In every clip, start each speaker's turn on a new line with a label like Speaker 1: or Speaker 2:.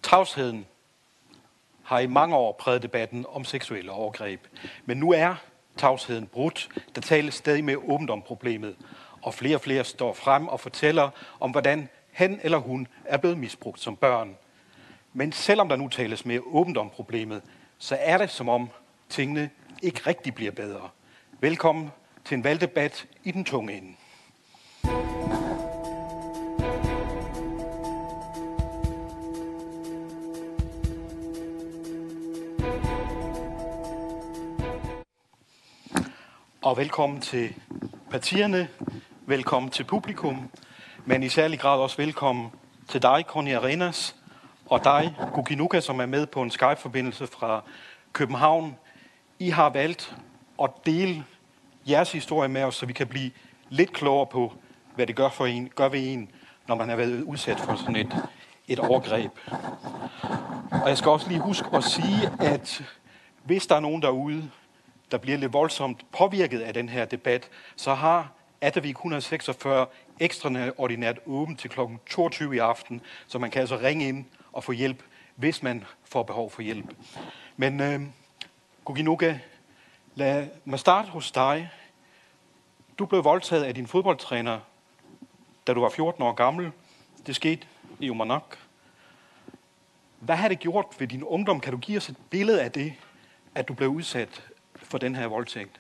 Speaker 1: Tavsheden har i mange år præget debatten om seksuelle overgreb. Men nu er tavsheden brudt. Der tales stadig mere åbent om problemet. Og flere står frem og fortæller om, hvordan han eller hun er blevet misbrugt som børn. Men selvom der nu tales mere åbent om problemet, så er det som om tingene ikke rigtig bliver bedre. Velkommen til en valgdebat i den tunge ende. Og velkommen til partierne, velkommen til publikum, men i særlig grad også velkommen til dig, Conny Arenas, og dig, Gugi Nuka, som er med på en Skype-forbindelse fra København. I har valgt at dele jeres historie med os, så vi kan blive lidt klogere på, hvad det gør ved en, når man har været udsat for sådan et overgreb. Og jeg skal også lige huske at sige, at hvis der er nogen derude, der bliver lidt voldsomt påvirket af den her debat, så har Attervig 146 ekstraordinært åbent til kl. 22 i aften, så man kan altså ringe ind og få hjælp, hvis man får behov for hjælp. Men Gugi Nuka, lad mig starte hos dig. Du blev voldtaget af din fodboldtræner, da du var 14 år gammel. Det skete i Uummannaq. Hvad har det gjort ved din ungdom? Kan du give os et billede af det, at du blev udsat for den her voldtægt?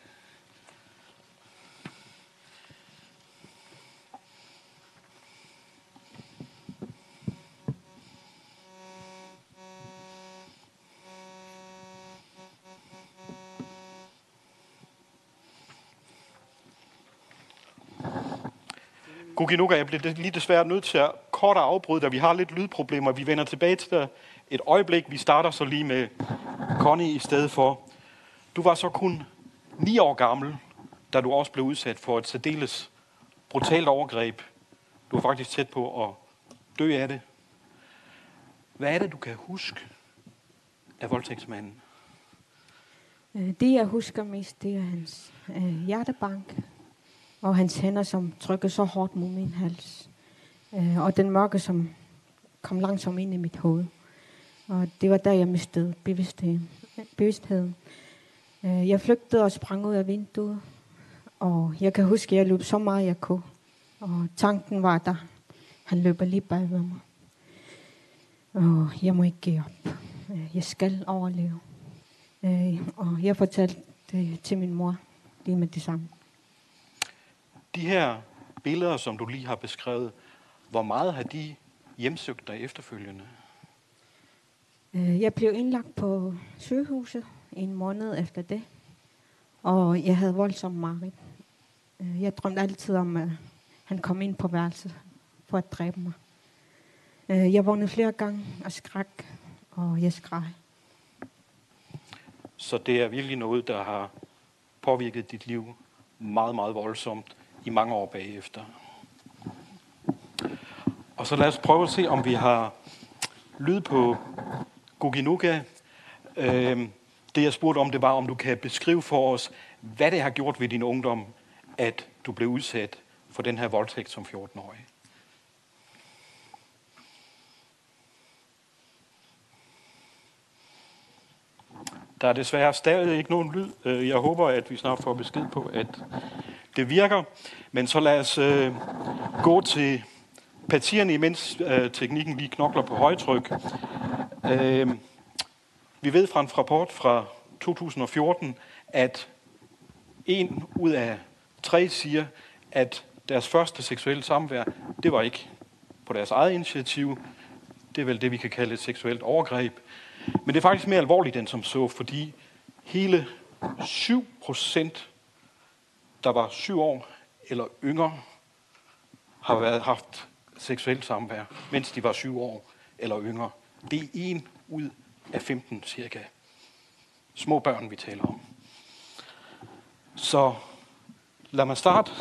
Speaker 1: Gugi Nuka, jeg bliver lige desværre nødt til at kort afbryde, da vi har lidt lydproblemer. Vi vender tilbage til dig et øjeblik. Vi starter så lige med Conny i stedet for. Du var så kun 9 år gammel, da du også blev udsat for et særdeles brutalt overgreb. Du var faktisk tæt på at dø af det. Hvad er det, du kan huske af voldtægtsmanden?
Speaker 2: Det, jeg husker mest, det er hans hjertebank og hans hænder, som trykkede så hårdt mod min hals. Og den mørke, som kom langsomt ind i mit hoved. Og det var der, jeg mistede bevidstheden. Jeg flygtede og sprang ud af vinduet, og jeg kan huske, at jeg løb så meget, jeg kunne. Og tanken var der. Han løber lige bag ved mig. Og jeg må ikke give op. Jeg skal overleve. Og jeg fortalte det til min mor lige med det samme.
Speaker 1: De her billeder, som du lige har beskrevet, hvor meget har de hjemsøgt dig efterfølgende?
Speaker 2: Jeg blev indlagt på sygehuset en måned efter det, og jeg havde voldsomt mareridt. Jeg drømte altid om, at han kom ind på værelset for at dræbe mig. Jeg vågnede flere gange og skræk, og jeg skreg.
Speaker 1: Så det er virkelig noget, der har påvirket dit liv meget, meget voldsomt i mange år bagefter. Og så lad os prøve at se, om vi har lyd på Gugi Nuka. Det jeg spurgte om, det var, om du kan beskrive for os, hvad det har gjort ved din ungdom, at du blev udsat for den her voldtægt som 14-årig. Der er desværre stadig ikke nogen lyd. Jeg håber, at vi snart får besked på, at det virker. Men så lad os gå til partierne, imens teknikken lige knokler på højtryk. Vi ved fra en rapport fra 2014, at 1 ud af 3 siger, at deres første seksuelle samvær, det var ikke på deres eget initiativ. Det er vel det, vi kan kalde et seksuelt overgreb. Men det er faktisk mere alvorligt end som så, fordi hele 7%, der var 7 år eller yngre, har haft seksuelt samvær, mens de var 7 år eller yngre. Det er 1 ud af 15 cirka. Små børn, vi taler om. Så lad mig starte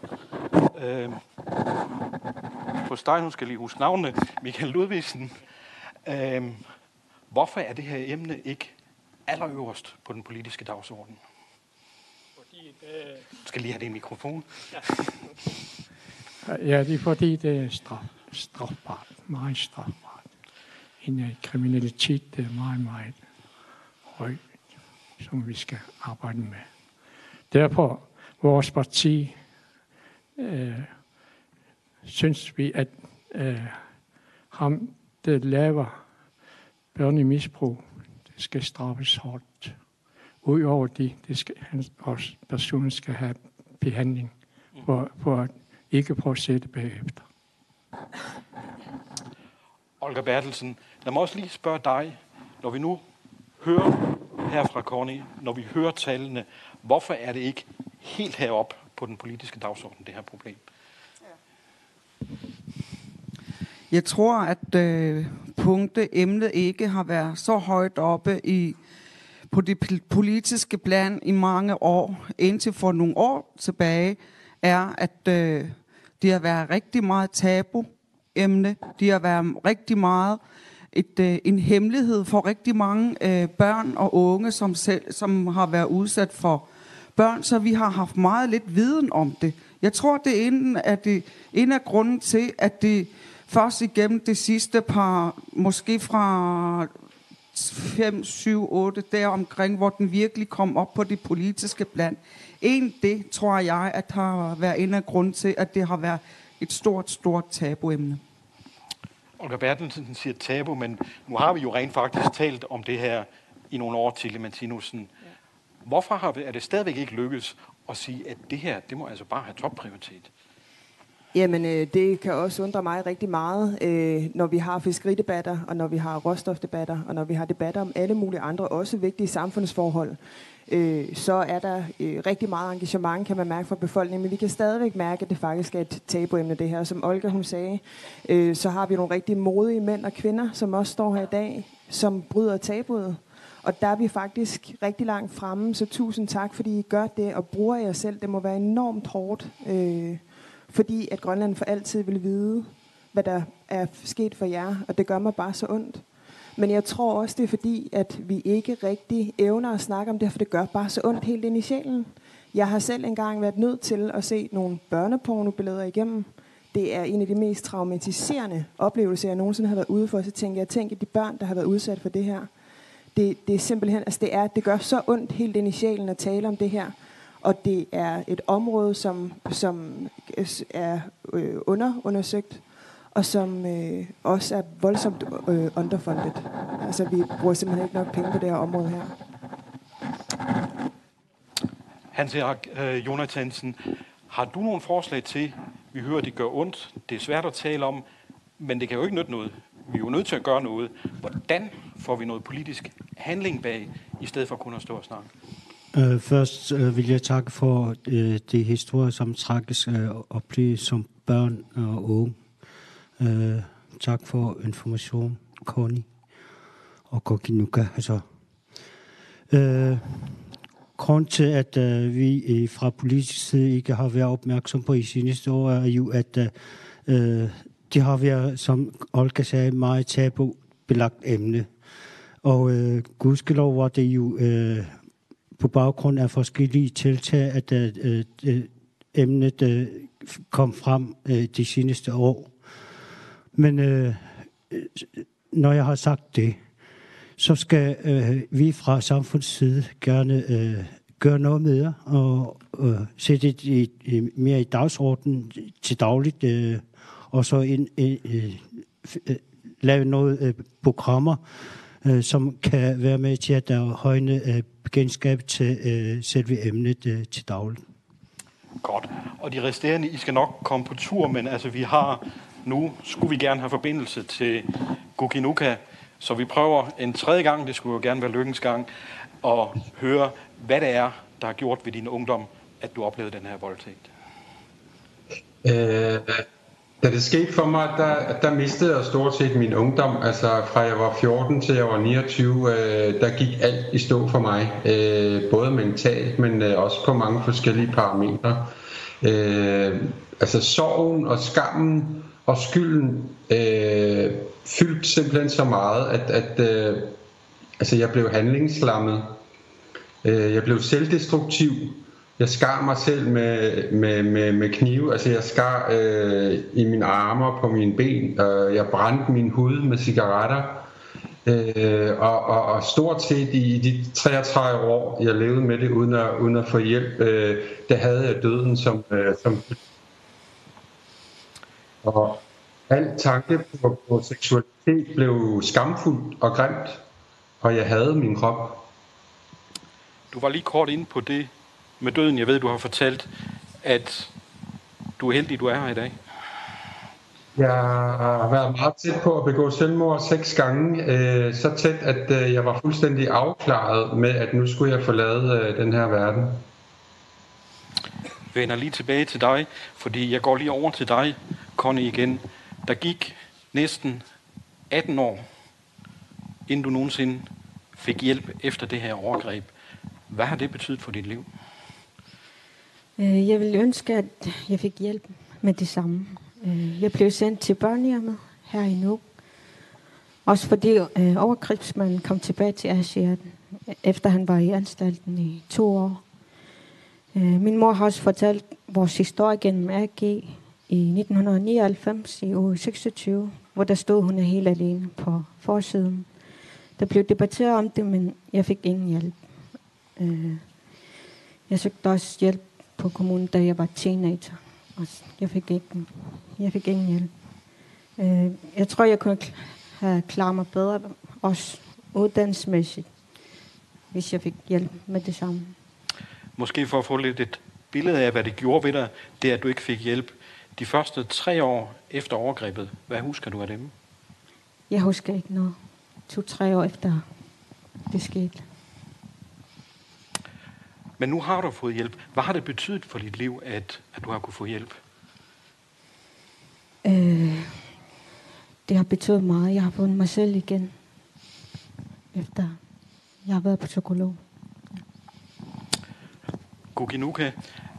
Speaker 1: hos dig. Nu skal jeg lige huske navnene. Michael Ludvigsen. Hvorfor er det her emne ikke allerøverst på den politiske dagsorden?
Speaker 3: Fordi
Speaker 1: Du skal lige have det i mikrofon.
Speaker 3: Ja, det er fordi det er strafbart. Meget strafbart. en kriminalitet, der er meget, meget høj, som vi skal arbejde med. Derfor vores parti synes vi, at ham, der laver børnemisbrug, det skal straffes hårdt. Udover det skal personen skal have behandling for at ikke fortsætte bagefter.
Speaker 1: Olga Bertelsen, lad mig også lige spørge dig, når vi nu hører her fra Connie, når vi hører tallene, hvorfor er det ikke helt heroppe på den politiske dagsorden, det her problem?
Speaker 4: Jeg tror, at emnet ikke har været så højt oppe på det politiske plan i mange år. Indtil for nogle år tilbage er, at det har været rigtig meget tabu-emne. Det har været rigtig meget en hemmelighed for rigtig mange børn og unge, som har været udsat for børn, så vi har haft meget lidt viden om det. Jeg tror, det er en af grunden til, at det først igennem det sidste par, måske fra 5, 7, 8, deromkring, hvor den virkelig kom op på det politiske plan. Det tror jeg, at har været en af grunden til, at det har været et stort tabuemne.
Speaker 1: Olga Bertelsen siger tabu, men nu har vi jo rent faktisk talt om det her i nogle år til Martinussen. Hvorfor er det stadigvæk ikke lykkedes at sige, at det her, det må altså bare have topprioritet?
Speaker 5: Jamen, det kan også undre mig rigtig meget, når vi har fiskeridebatter, og når vi har råstofdebatter, og når vi har debatter om alle mulige andre, også vigtige samfundsforhold. Så er der rigtig meget engagement, kan man mærke fra befolkningen, men vi kan stadigvæk mærke, at det faktisk er et tabuemne, det her. Som Olga, hun sagde, så har vi nogle rigtig modige mænd og kvinder, som også står her i dag, som bryder tabuet. Og der er vi faktisk rigtig langt fremme, så tusind tak, fordi I gør det og bruger jer selv. Det må være enormt hårdt, fordi at Grønland for altid vil vide, hvad der er sket for jer, og det gør mig bare så ondt. Men jeg tror også, det er fordi, at vi ikke rigtig evner at snakke om det, for det gør bare så ondt helt ind i sjælen. Jeg har selv engang været nødt til at se nogle børnepornobilleder igennem. Det er en af de mest traumatiserende oplevelser, jeg nogensinde har været ude for. Så tænker jeg, at de børn, der har været udsat for det her, det er simpelthen, altså det gør så ondt helt ind i sjælen at tale om det her. Og det er et område, som er undersøgt, og som også er voldsomt underfundet. Altså, vi bruger simpelthen ikke nok penge på det her område her.
Speaker 1: Hans-Erik Jonathansen, har du nogle forslag til, vi hører, det gør ondt, det er svært at tale om, men det kan jo ikke nytte noget. Vi er jo nødt til at gøre noget. Hvordan får vi noget politisk handling bag, i stedet for kun at stå og snakke?
Speaker 6: Først vil jeg takke for det historie, som trækkes opleve som børn og unge. Tak for information, Connie og Kokinuka. Grund til, at vi fra politisk side ikke har været opmærksom på i seneste år, er jo, at det har været, som Olga sagde, meget tabubelagt emne. Og gudskelov var det jo på baggrund af forskellige tiltag, at emnet kom frem de seneste år. Men når jeg har sagt det, så skal vi fra samfundets side gerne gøre noget med og sætte det mere i dagsordenen til dagligt, og så lave noget programmer, som kan være med til at højne bekendtskab til selve emnet til dagligt.
Speaker 1: Godt. Og de resterende, I skal nok komme på tur, men altså vi har nu, skulle vi gerne have forbindelse til Kokinuka, så vi prøver en tredje gang, det skulle jo gerne være lykkens gang, og høre, hvad det er, der har gjort ved din ungdom, at du oplevede den her voldtægt.
Speaker 7: Da det skete for mig, der mistede jeg stort set min ungdom. Altså fra jeg var 14 til jeg var 29, der gik alt i stå for mig. Både mentalt, men også på mange forskellige parametre. Altså sorgen og skammen og skylden fyldte simpelthen så meget, at jeg blev handlingslammet. Jeg blev selvdestruktiv. Jeg skar mig selv med knive. Altså jeg skar i mine arme og på mine ben. Jeg brændte min hud med cigaretter. Og stort set i de 33 år, jeg levede med det uden at få hjælp, der havde jeg døden som og al tanke på seksualitet blev skamfuldt og grimt, og jeg havde min krop.
Speaker 1: Du var lige kort inde på det med døden. Jeg ved, du har fortalt, at du er heldig, du er her i dag.
Speaker 7: Jeg har været meget tæt på at begå selvmord 6 gange. Så tæt, at jeg var fuldstændig afklaret med, at nu skulle jeg forlade den her verden.
Speaker 1: Jeg vender lige tilbage til dig, fordi jeg går lige over til dig, Connie, igen. Der gik næsten 18 år, inden du nogensinde fik hjælp efter det her overgreb. Hvad har det betydet for dit liv?
Speaker 2: Jeg ville ønske, at jeg fik hjælp med det samme. Jeg blev sendt til børnehjemmet her i Nuuk. Også fordi overgrebsmanden kom tilbage til Asien, efter han var i anstalten i 2 år. Min mor har også fortalt vores historie gennem AG i 1999 i uge 26, hvor der stod hun helt alene på forsiden. Der blev debatteret om det, men jeg fik ingen hjælp. Jeg søgte også hjælp på kommunen, da jeg var teenager. Og jeg fik ingen hjælp. Jeg tror, jeg kunne have klaret mig bedre, også uddannelsesmæssigt, hvis jeg fik hjælp med det samme.
Speaker 1: Måske for at få lidt et billede af, hvad det gjorde ved dig, det at du ikke fik hjælp. De første 3 år efter overgrebet, hvad husker du af dem?
Speaker 2: Jeg husker ikke noget. 2-3 år efter det skete.
Speaker 1: Men nu har du fået hjælp. Hvad har det betydet for dit liv, at du har kunnet få hjælp?
Speaker 2: Det har betydet meget. Jeg har fundet mig selv igen, efter jeg har været på psykolog.
Speaker 1: Kukinuka,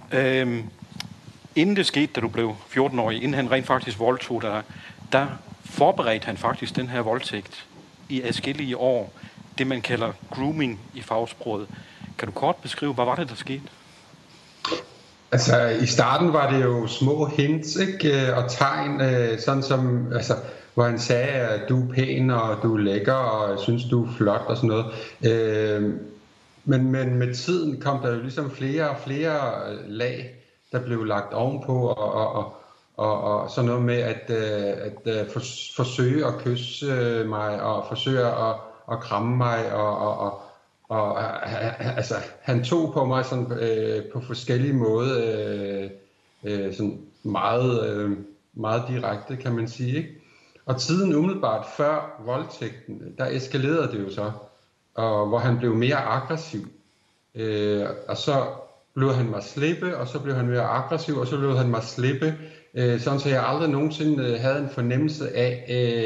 Speaker 1: inden det skete, da du blev 14-årig, inden han rent faktisk voldtog dig, der forberedte han faktisk den her voldtægt i adskillige år. Det, man kalder grooming i fagsproget. Kan du kort beskrive, hvad var det, der skete?
Speaker 7: Altså, i starten var det jo små hints, ikke? Og tegn, sådan som, altså, hvor han sagde, at du er pæn, og du er lækker, og jeg synes, du er flot, og sådan noget. Men med tiden kom der jo ligesom flere og flere lag, der blev lagt ovenpå, og sådan noget med at forsøge at kysse mig, og forsøge at kramme mig, og altså, han tog på mig sådan, på forskellige måder, sådan meget direkte, kan man sige, ikke? Og tiden umiddelbart før voldtægten, der eskalerede det jo så, og hvor han blev mere aggressiv. Og så blev han mig slippe, og så blev han mere aggressiv, og så blev han mig slippe, sådan så jeg aldrig nogensinde havde en fornemmelse af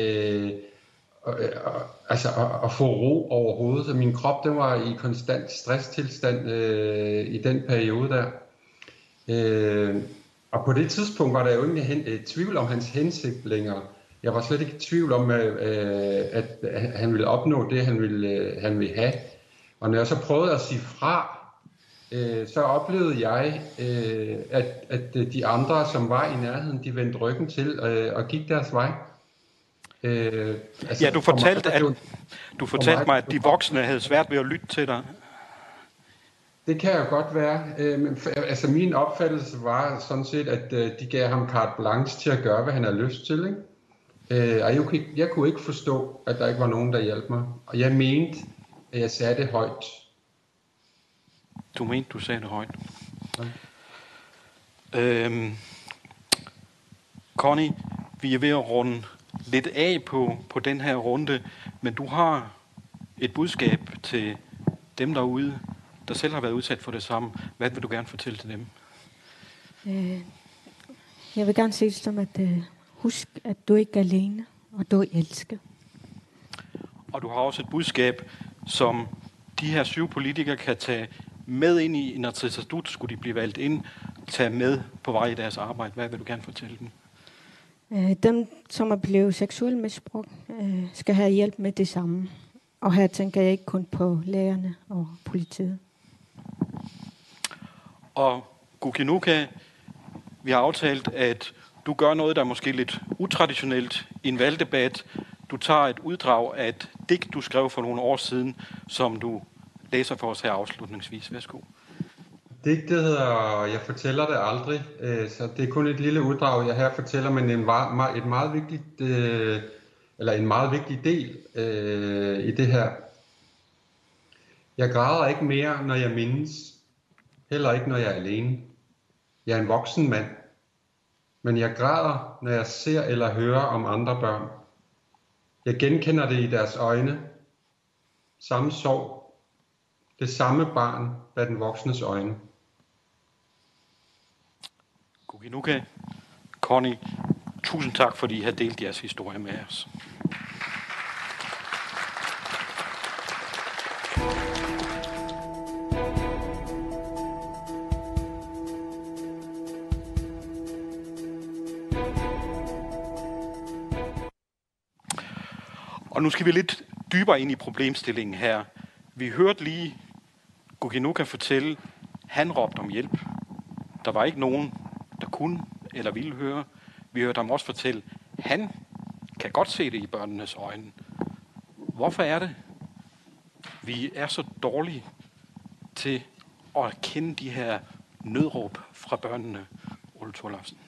Speaker 7: at få ro overhovedet. Så min krop, den var i konstant stresstilstand i den periode der. Og på det tidspunkt var der jo ingen tvivl om hans hensigt længere. Jeg var slet ikke i tvivl om, at han ville opnå det, han ville have. Og når jeg så prøvede at sige fra, så oplevede jeg, at de andre, som var i nærheden, de vendte ryggen til og gik deres vej.
Speaker 1: Ja, du fortalte mig, at de voksne havde svært ved at lytte til dig.
Speaker 7: Det kan jo godt være. Men altså, min opfattelse var sådan set, at de gav ham carte blanche til at gøre, hvad han havde lyst til, ikke? Og jeg kunne ikke forstå, at der ikke var nogen, der hjalp mig. Og jeg mente, at jeg sagde det højt.
Speaker 1: Du mente, du sagde det højt.
Speaker 7: Ja.
Speaker 1: Connie, vi er ved at runde lidt af på den her runde, men du har et budskab til dem derude, der selv har været udsat for det samme. Hvad vil du gerne fortælle til dem?
Speaker 2: Jeg vil gerne sige som, at husk, at du ikke er alene, og du er elsket.
Speaker 1: Og du har også et budskab, som de her 7 politikere kan tage med ind i Inatsisartut, skulle de blive valgt ind, tage med på vej i deres arbejde. Hvad vil du gerne fortælle dem?
Speaker 2: Dem, som er blevet seksuelt misbrugt, skal have hjælp med det samme. Og her tænker jeg ikke kun på lægerne og politiet.
Speaker 1: Og Kukinuka, vi har aftalt, at du gør noget, der er måske lidt utraditionelt i en valgdebat. Du tager et uddrag af et digt, du skrev for nogle år siden, som du læser for os her afslutningsvis. Værsgo.
Speaker 7: Digtet hedder Jeg fortæller det aldrig, så det er kun et lille uddrag, jeg her fortæller, men en meget vigtig del i det her. Jeg græder ikke mere, når jeg mindes, heller ikke når jeg er alene. Jeg er en voksen mand, men jeg græder, når jeg ser eller hører om andre børn. Jeg genkender det i deres øjne. Samme sorg. Det samme barn bag den voksnes øjne.
Speaker 1: Kukinuka, Connie, tusind tak, fordi I har delt jeres historie med os. Og nu skal vi lidt dybere ind i problemstillingen her. Vi hørte lige Kukinuka fortælle, han råbte om hjælp. Der var ikke nogen, der kunne eller ville høre. Vi hørte ham også fortælle, han kan godt se det i børnenes øjne. Hvorfor er det, vi er så dårlige til at kende de her nødråb fra børnene, Ole Thorlafsen?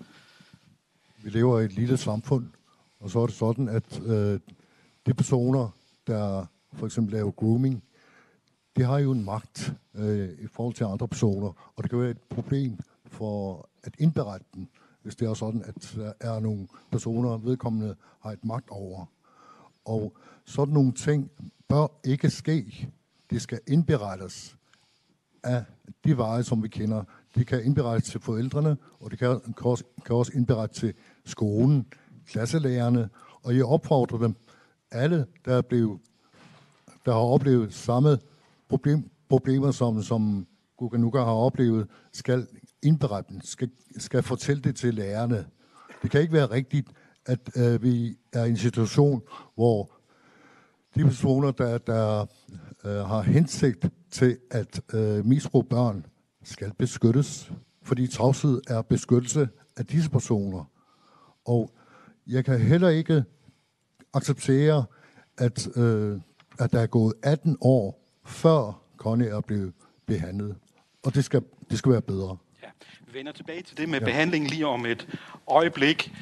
Speaker 8: Vi lever i et lille samfund, og så er det sådan, at de personer, der for eksempel laver grooming, de har jo en magt i forhold til andre personer, og det kan være et problem for at indberette den, hvis det er sådan, at der er nogle personer, vedkommende har et magt over. Og sådan nogle ting bør ikke ske. Det skal indberettes af de veje, som vi kender. De kan indberettes til forældrene, og det kan også indberettes til skolen, klasselærerne, og jeg opfordrer dem, alle, der har oplevet samme problemer, som Kukinuka har oplevet, skal indberette dem, skal fortælle det til lærerne. Det kan ikke være rigtigt, at vi er i en situation, hvor de personer, der har hensigt til at misbruge børn, skal beskyttes, fordi tavshed er beskyttelse af disse personer. Og jeg kan heller ikke acceptere, at der er gået 18 år, før Connie er blevet behandlet. Og det skal være bedre.
Speaker 1: Ja, vi vender tilbage til det med behandling lige om et øjeblik.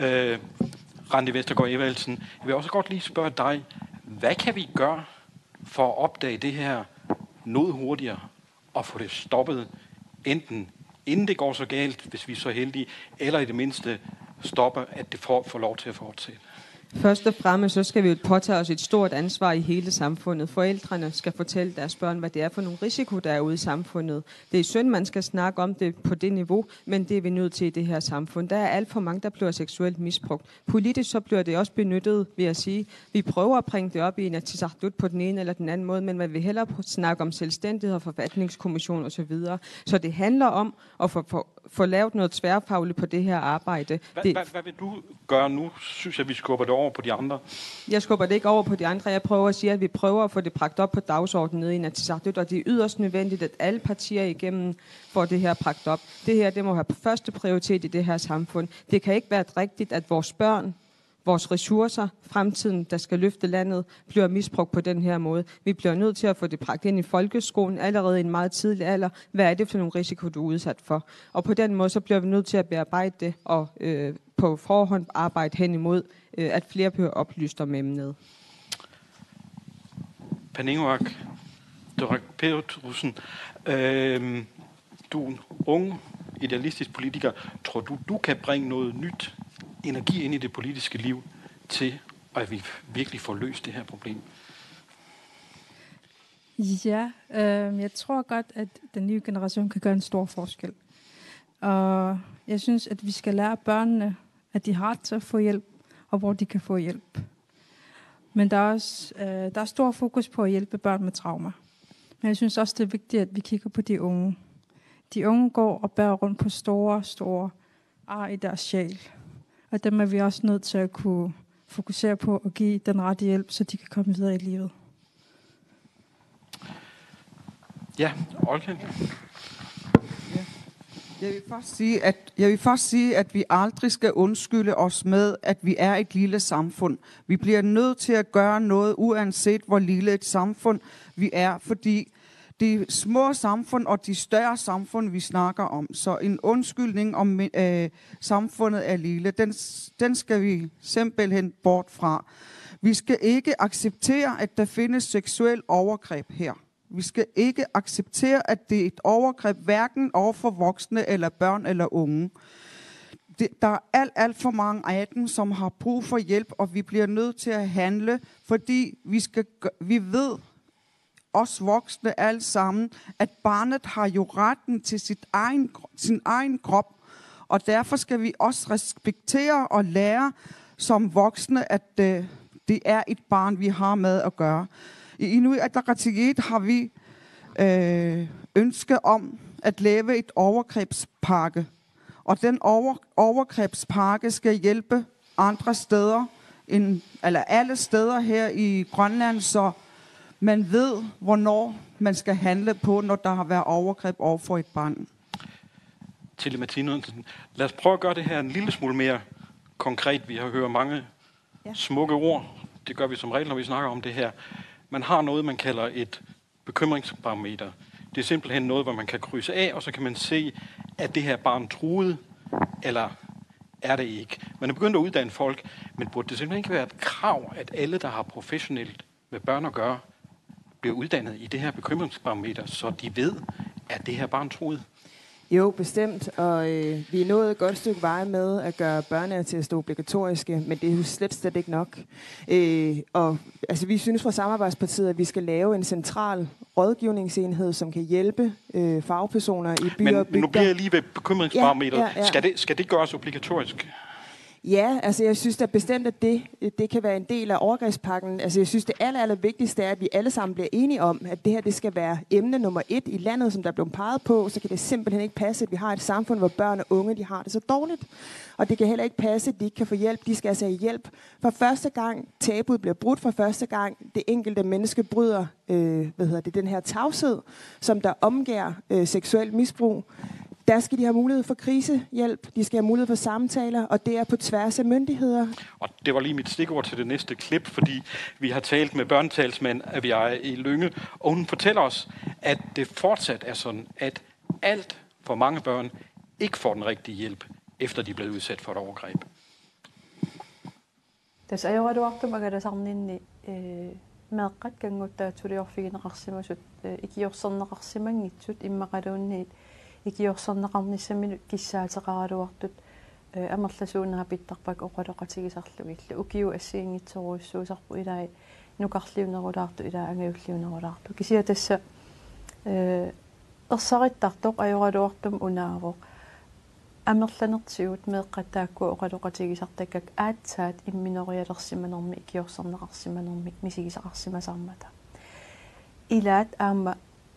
Speaker 1: Randi Vestergaard Evalsen, jeg vil også godt lige spørge dig, hvad kan vi gøre for at opdage det her noget hurtigere og få det stoppet, enten inden det går så galt, hvis vi er så heldige, eller i det mindste stoppe, at det får lov til at fortsætte?
Speaker 9: Først og fremmest så skal vi jo påtage os et stort ansvar i hele samfundet. Forældrene skal fortælle deres børn, hvad det er for nogle risiko, der er ude i samfundet. Det er synd, man skal snakke om det på det niveau, men det er vi nødt til i det her samfund. Der er alt for mange, der bliver seksuelt misbrugt. Politisk så bliver det også benyttet, vil jeg sige. Vi prøver at bringe det op i Inatsisartut på den ene eller den anden måde, men man vil hellere snakke om selvstændighed og forfatningskommission osv. Så det handler om at få lavet noget tværfagligt på det her arbejde.
Speaker 1: Hvad vil du gøre nu? Synes jeg, vi skubber det over på de andre?
Speaker 9: Jeg skubber det ikke over på de andre. Jeg prøver at sige, at vi prøver at få det bragt op på dagsordenen nede i Inatsisartut, og det er yderst nødvendigt, at alle partier igennem får det her bragt op. Det her, det må have første prioritet i det her samfund. Det kan ikke være rigtigt, at vores børn, vores ressourcer, fremtiden, der skal løfte landet, bliver misbrugt på den her måde. Vi bliver nødt til at få det bragt ind i folkeskolen allerede i en meget tidlig alder. Hvad er det for nogle risiko, du er udsat for? Og på den måde, så bliver vi nødt til at bearbejde det og på forhånd arbejde hen imod, at flere bliver oplyst om emnet.
Speaker 1: Perningvak, Dørak Petrusen, du er en ung, idealistisk politiker. Tror du kan bringe noget nyt energi ind i det politiske liv til, at vi virkelig får løst det her problem?
Speaker 10: Ja, jeg tror godt, at den nye generation kan gøre en stor forskel. Og jeg synes, at vi skal lære børnene, at de har ret til at få hjælp, og hvor de kan få hjælp. Men der er stor fokus på at hjælpe børn med traumer. Men jeg synes også, det er vigtigt, at vi kigger på de unge. De unge går og bærer rundt på store ar i deres sjæl. Og dem er vi også nødt til at kunne fokusere på at give den rette hjælp, så de kan komme videre i livet.
Speaker 1: Ja, Olga.
Speaker 4: Jeg vil først sige, at vi aldrig skal undskylde os med, at vi er et lille samfund. Vi bliver nødt til at gøre noget, uanset hvor lille et samfund vi er, fordi de små samfund og de større samfund, vi snakker om, så en undskyldning om samfundet er lille, den skal vi simpelthen bort fra. Vi skal ikke acceptere, at der findes seksuel overgreb her. Vi skal ikke acceptere, at det er et overgreb, hverken over for voksne, eller børn, eller unge. Der er alt for mange af dem, som har brug for hjælp, og vi bliver nødt til at handle, fordi vi ved, os voksne alle sammen, at barnet har jo retten til sin egen krop, og derfor skal vi også respektere og lære som voksne, at det er et barn, vi har med at gøre. I Inuit Ataqatigiit har vi ønske om at lave et overgrebspakke. Og den overgrebspakke skal hjælpe andre steder, eller alle steder her i Grønland, så man ved, hvornår man skal handle på, når der har været overgreb over for et barn.
Speaker 1: Tilly Martine, lad os prøve at gøre det her en lille smule mere konkret. Vi har hørt mange smukke ord. Det gør vi som regel, når vi snakker om det her. Man har noget, man kalder et bekymringsbarometer. Det er simpelthen noget, hvor man kan krydse af, og så kan man se, at det her barn truet, eller er det ikke. Man er begyndt at uddanne folk, men burde det simpelthen ikke være et krav, at alle, der har professionelt med børn at gøre, bliver uddannet i det her bekymringsbarometer, så de ved, at det her barn truet?
Speaker 5: Jo, bestemt, og vi er nået et godt stykke vej med at gøre børneattester obligatoriske, men det er jo slet ikke nok. Og altså, vi synes fra Samarbejdspartiet, at vi skal lave en central rådgivningsenhed, som kan hjælpe fagpersoner i byer og bygder. Men
Speaker 1: nu bliver jeg lige ved bekymringsbarometeret. Ja. Skal det gøres obligatorisk?
Speaker 5: Ja, altså jeg synes da bestemt, at det kan være en del af overgrebspakken. Altså jeg synes, det aller vigtigste er, at vi alle sammen bliver enige om, at det her det skal være emne nummer 1 i landet, som der er blevet peget på. Så kan det simpelthen ikke passe, at vi har et samfund, hvor børn og unge de har det så dårligt. Og det kan heller ikke passe, at de ikke kan få hjælp. De skal altså have hjælp. For første gang tabuet bliver brudt, for første gang det enkelte menneske bryder den her tavshed, som der omgær seksuel misbrug. Der skal de have mulighed for krisehjælp, de skal have mulighed for samtaler, og det er på tværs af myndigheder.
Speaker 1: Og det var lige mit stikord til det næste klip, fordi vi har talt med børnetalsmand Aviaja i Lynge, og hun fortæller os, at det fortsat er sådan, at alt for mange børn ikke får den rigtige hjælp, efter de er blevet udsat for et overgreb.
Speaker 11: Tässä ajoraduartum agadasarninni meeqqat kanguttaatsuliorfigineqarsimasut ikiorserneqarsimangitsut immaqaluunniit ikiorserneqarnissamminut kissaateqaraluartut амерласуунаа питтарпак оқалоқатигисарлугилла укиу ассиингитсоруйссуусарпу илаа нукарлиунерулаарту илаа ангиуллиунерулаарту кисиа тасса ерсариттартоқ ajorалуартум унаавоқ амерланертигут меэққатаакку оқалоқатигисартаккак аатсаат имминориалерсиманерми икиорсернеқарсиманерми мисигисақарсимасармата илаат аама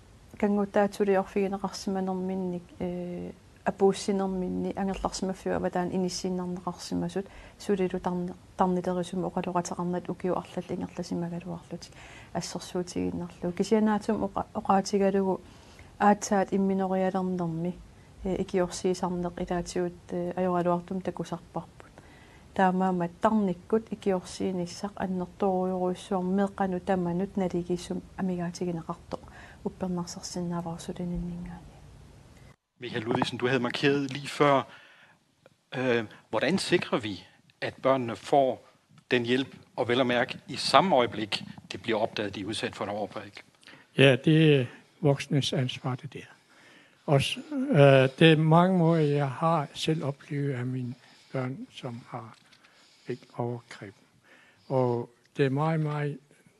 Speaker 11: кангутаатсулиорфигинеқарсиманерминник апууссинерминни ангерларсимаффиуаватаан иниссииннарнеқарсимасут сулилу тарнилерисум оқалоқатеқарнат укиу арлал ингерласимагалуарлутик ассерсуутигиннарлу кисианаатум оқаатигалугу аатсаат имминориалернерми икиорсиисарнеқ илаатигут ajorалуартум такусарпарпут таамаама тарниккут икиорсииниссақ аннерторуйоруйссуар меэққану таманут налигиссум амигаатигинеқарто uppernarsarsinnaavarsudinningaani.
Speaker 1: Michael Ludvigsen, du havde markeret lige før, hvordan sikrer vi, at børnene får den hjælp, og vel at mærke i samme øjeblik, det bliver opdaget, de er udsat for en overgreb?
Speaker 3: Ja, det er voksnes ansvar, det der. Også, det er mange måder, jeg har selv oplevet af mine børn, som har ikke overgreb. Og det er meget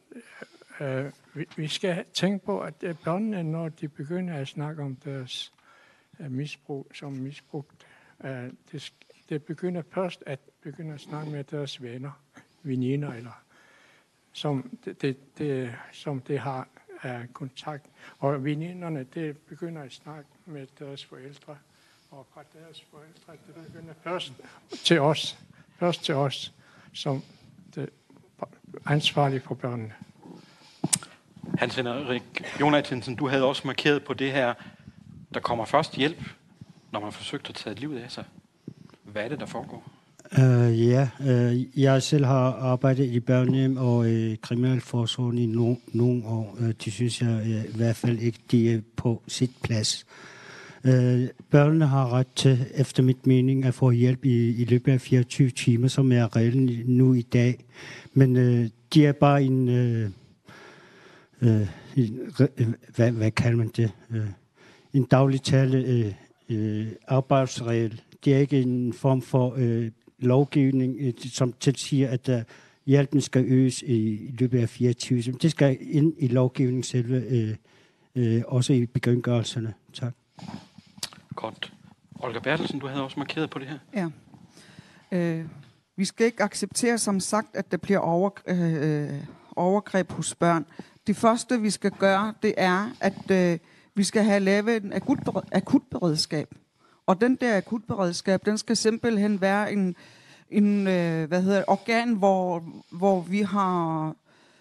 Speaker 3: vi skal tænke på, at børnene, når de begynder at snakke om deres misbrug som misbrugt, det begynder først at begynde at snakke med deres venner, veninder, eller som det har kontakt. Og veninderne, det begynder at snakke med deres forældre, og fra deres forældre, det begynder først til os, som det ansvarlige for børnene.
Speaker 1: Hans Henrik Jonathansen, du havde også markeret på det her, der kommer først hjælp, når man har forsøgt at tage livet af sig? Hvad er det, der foregår?
Speaker 6: Jeg selv har arbejdet i børnehjem og i kriminalforsorgen i nogle år. Det synes jeg i hvert fald ikke, de er på sit plads. Børnene har ret til, efter mit mening, at få hjælp i løbet af 24 timer, som er reglen nu i dag. Men de er bare hvad kalder man det? En dagligtale arbejdsregel. Det er ikke en form for lovgivning, som tilsiger, at hjælpen skal øges i løbet af 24 timer. Det skal ind i lovgivningen selve, også i bekendtgørelserne. Tak.
Speaker 1: Godt. Olga Bertelsen, du havde også markeret på det her.
Speaker 4: Ja. Vi skal ikke acceptere, som sagt, at der bliver overgreb hos børn. Det første, vi skal gøre, det er, at vi skal have lavet en akutberedskab. Og den der akutberedskab, den skal simpelthen være en organ, hvor vi har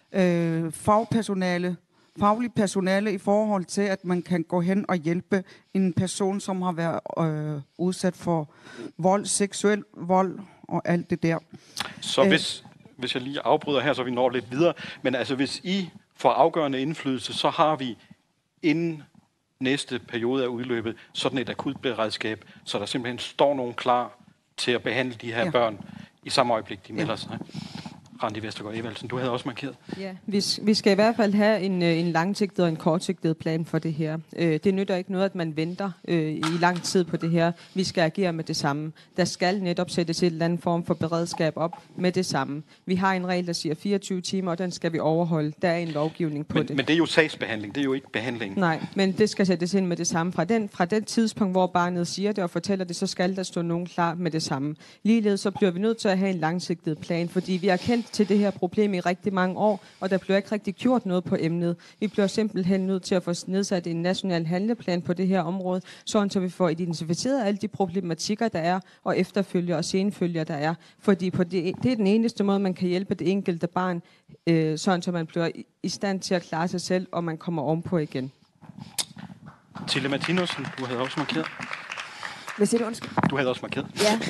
Speaker 4: faglig personale i forhold til, at man kan gå hen og hjælpe en person, som har været udsat for vold, seksuel vold og alt det der.
Speaker 1: Så hvis jeg lige afbryder her, så vi når lidt videre, men altså hvis I får afgørende indflydelse, så har vi inden næste periode af udløbet sådan et akutberedskab, så der simpelthen står nogen klar til at behandle de her børn i samme øjeblik, de melder sig. Randi Vestergaard Evaldsen, du havde også markeret.
Speaker 9: Ja, vi skal i hvert fald have en langsigtet og en kortsigtet plan for det her. Det nytter ikke noget, at man venter i lang tid på det her. Vi skal agere med det samme. Der skal netop sættes et eller andet form for beredskab op med det samme. Vi har en regel, der siger 24 timer, og den skal vi overholde. Der er en lovgivning på det.
Speaker 1: Men det er jo sagsbehandling, det er jo ikke behandling.
Speaker 9: Nej, men det skal sættes ind med det samme. Fra den tidspunkt, hvor barnet siger det og fortæller det, så skal der stå nogen klar med det samme. Ligeledes så bliver vi nødt til at have en langsigtet plan, fordi vi har kendt til det her problem i rigtig mange år, og der bliver ikke rigtig gjort noget på emnet. Vi bliver simpelthen nødt til at få nedsat en national handleplan på det her område, så vi får identificeret alle de problematikker, der er, og efterfølger og senfølger, der er. Fordi det er den eneste måde, man kan hjælpe det enkelte barn, så man bliver i stand til at klare sig selv, og man kommer ovenpå igen.
Speaker 1: Tille Martinussen, du havde også markeret.
Speaker 5: Hvad siger du, undskyld?
Speaker 1: Du havde også markeret.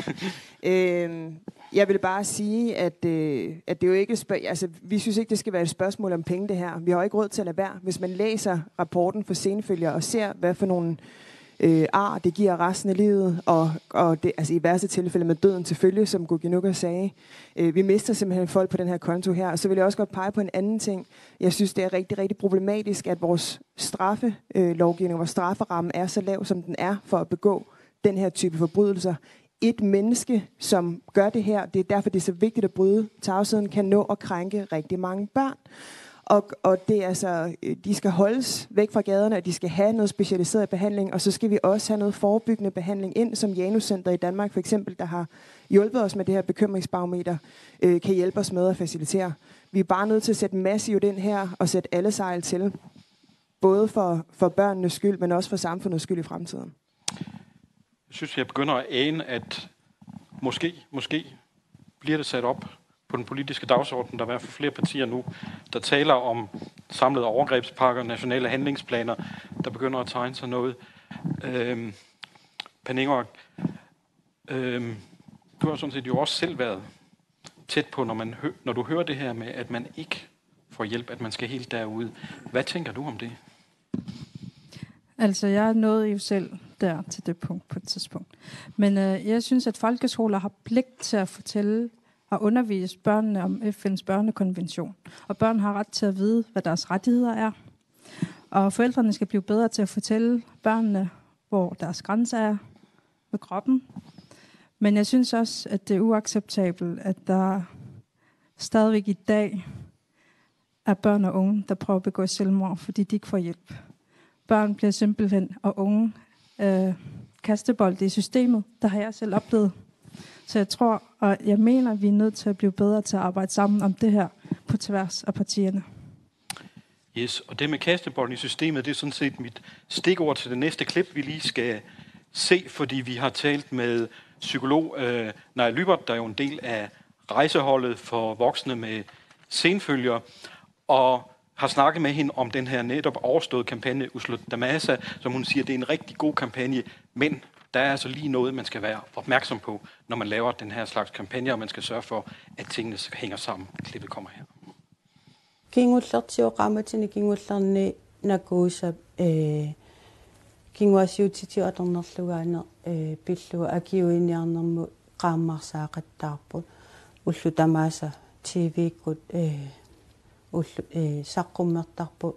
Speaker 5: Ja. Jeg vil bare sige, at det jo ikke vi synes ikke, det skal være et spørgsmål om penge, det her. Vi har jo ikke råd til at lade være. Hvis man læser rapporten for senfølger og ser, hvad for nogle ar det giver resten af livet, og det, altså i værste tilfælde med døden til følge, som Guginuka sagde. Vi mister simpelthen folk på den her konto her. Og så vil jeg også godt pege på en anden ting. Jeg synes, det er rigtig, rigtig problematisk, at vores straffelovgivning, vores strafferamme er så lav, som den er for at begå den her type forbrydelser. Et menneske, som gør det her, det er derfor, det er så vigtigt at bryde tavsheden, kan nå at krænke rigtig mange børn. Og det er altså, de skal holdes væk fra gaderne, og de skal have noget specialiseret behandling, og så skal vi også have noget forebyggende behandling ind, som Janus Center i Danmark for eksempel, der har hjulpet os med det her bekymringsbarometer, kan hjælpe os med at facilitere. Vi er bare nødt til at sætte massivt ind her, og sætte alle sejl til, både for børnenes skyld, men også for samfundets skyld i fremtiden.
Speaker 1: Jeg synes, jeg begynder at ane, at måske bliver det sat op på den politiske dagsorden. Der er i hvert fald flere partier nu, der taler om samlede overgrebspakker, nationale handlingsplaner, der begynder at tegne sig noget. Pernille, du har sådan set jo også selv været tæt på, når du hører det her med, at man ikke får hjælp, at man skal helt derude. Hvad tænker du om det?
Speaker 10: Altså, jeg nåede jo selv der til det punkt på et tidspunkt. Men jeg synes, at folkeskoler har pligt til at fortælle og undervise børnene om FN's børnekonvention. Og børn har ret til at vide, hvad deres rettigheder er. Og forældrene skal blive bedre til at fortælle børnene, hvor deres grænser er med kroppen. Men jeg synes også, at det er uacceptabelt, at der stadigvæk i dag er børn og unge, der prøver at begå selvmord, fordi de ikke får hjælp. Børn bliver simpelthen, og unge, kastebold i systemet. Der har jeg selv oplevet. Så jeg tror, og jeg mener, at vi er nødt til at blive bedre til at arbejde sammen om det her på tværs af partierne.
Speaker 1: Yes, og det med kastebolden i systemet, det er sådan set mit stikord til det næste klip, vi lige skal se, fordi vi har talt med psykolog Naja Lybert, der er jo en del af rejseholdet for voksne med senfølger, og har snakket med hende om den her netop overståede kampagne Uslo Damasa, som hun siger, det er en rigtig god kampagne, men Der er altså lige noget, man skal være opmærksom på, når man laver den her slags kampagne, og man skal sørge for, at tingene hænger sammen. Klippet kommer her.
Speaker 12: Kingullertioqamatini kingullerni nakuusa kingwasiutitioatornerlugaana pilluga akiuiniarnermu qaammarsaaqattaarput ullu tamaasa TV-kut ullu saqqummertarpu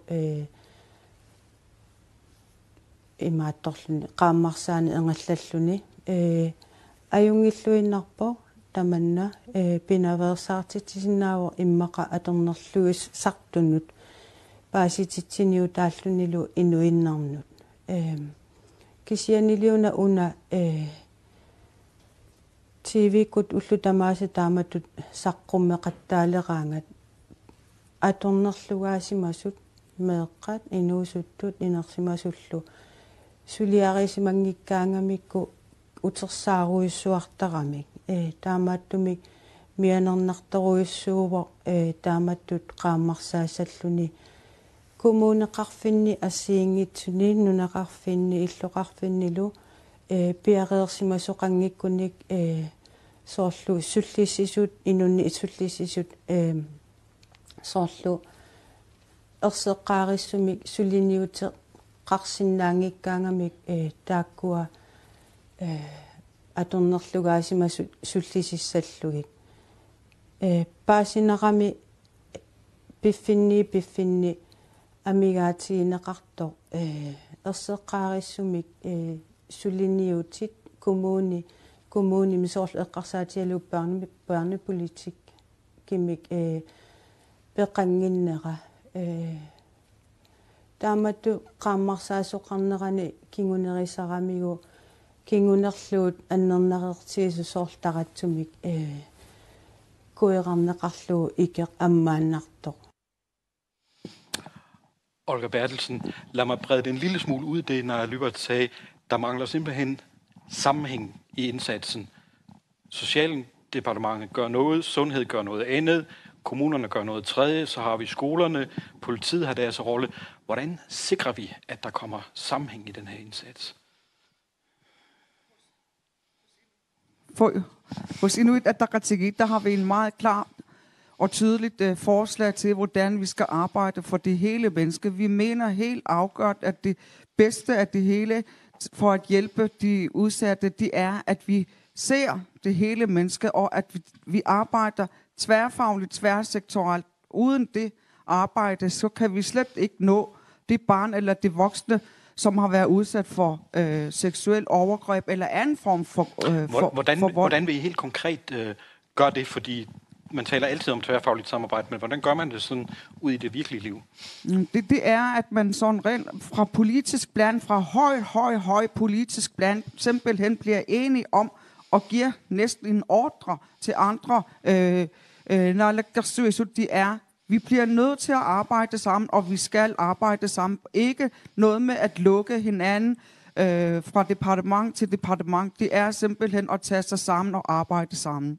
Speaker 12: imaattorluni qaammarsaani angallalluni ajungilluinnarpo tamanna pinaversaartitisinnaawo immaqa atornerluis sartunut paasititsiniu taallunilu inuinnarnut kisianiliuna una TV-kut ullu tamaasa taamatut saqqummeqattaaleqaangat atornerlugaasimasut meeqqat inuusuttut inersimasullu suliarisimangikkaangamikku utersaaruissuartaramik taamaattumik mianernartoruissuuvo taamattut qaammarsaassalluni kommuneqarfinni assiingitsuni nunaqarfinni illoqarfinnilu piareersimasoqanngikkunik soorlu sullissisut inunni isullissisut soorlu erseqqaarissumik suliniute qarsinnaangikkaangamik taakkua atornerlugaasimasut sullisissallugik paasinaqami piffinni amigaatiineqarto erseqqaarissumik suliniutit kommuni misoorlu eqqarsaatialu børnepolitik kimik peqanginnera taamattu qaammarsaasoqarnerani kingunerisaramigu kingunerluut annernareertiisu soortaratsumik kueqarneqarlugu ikeq ammaannartoq.
Speaker 1: Olga Bertelsen, lad mig brede det en lille smule ud, det når Lybert sagde, der mangler simpelthen sammenhæng i indsatsen. Socialdepartementet gør noget, sundhed gør noget andet, kommunerne gør noget tredje, så har vi skolerne, politiet har deres rolle. Hvordan sikrer vi, at der kommer sammenhæng i den her indsats?
Speaker 4: Hos Inuit Ataqatigiit, der har vi en meget klar og tydeligt forslag til, hvordan vi skal arbejde for det hele menneske. Vi mener helt afgjort, at det bedste af det hele for at hjælpe de udsatte, det er, at vi ser det hele menneske, og at vi arbejder tværfagligt, tværsektoralt. Uden det arbejde, så kan vi slet ikke nå det barn eller det voksne, som har været udsat for seksuel overgreb eller anden form for vold.
Speaker 1: Hvordan vil I helt konkret gøre det? Fordi man taler altid om tværfagligt samarbejde, men hvordan gør man det sådan ud i det virkelige liv?
Speaker 4: Det er, at man sådan rent fra politisk plan, fra høj politisk plan, simpelthen bliver enige om og giver næsten en ordre til andre. Det er, vi bliver nødt til at arbejde sammen, og vi skal arbejde sammen. Ikke noget med at lukke hinanden fra departement til departement. Det er simpelthen at tage sig sammen og arbejde sammen.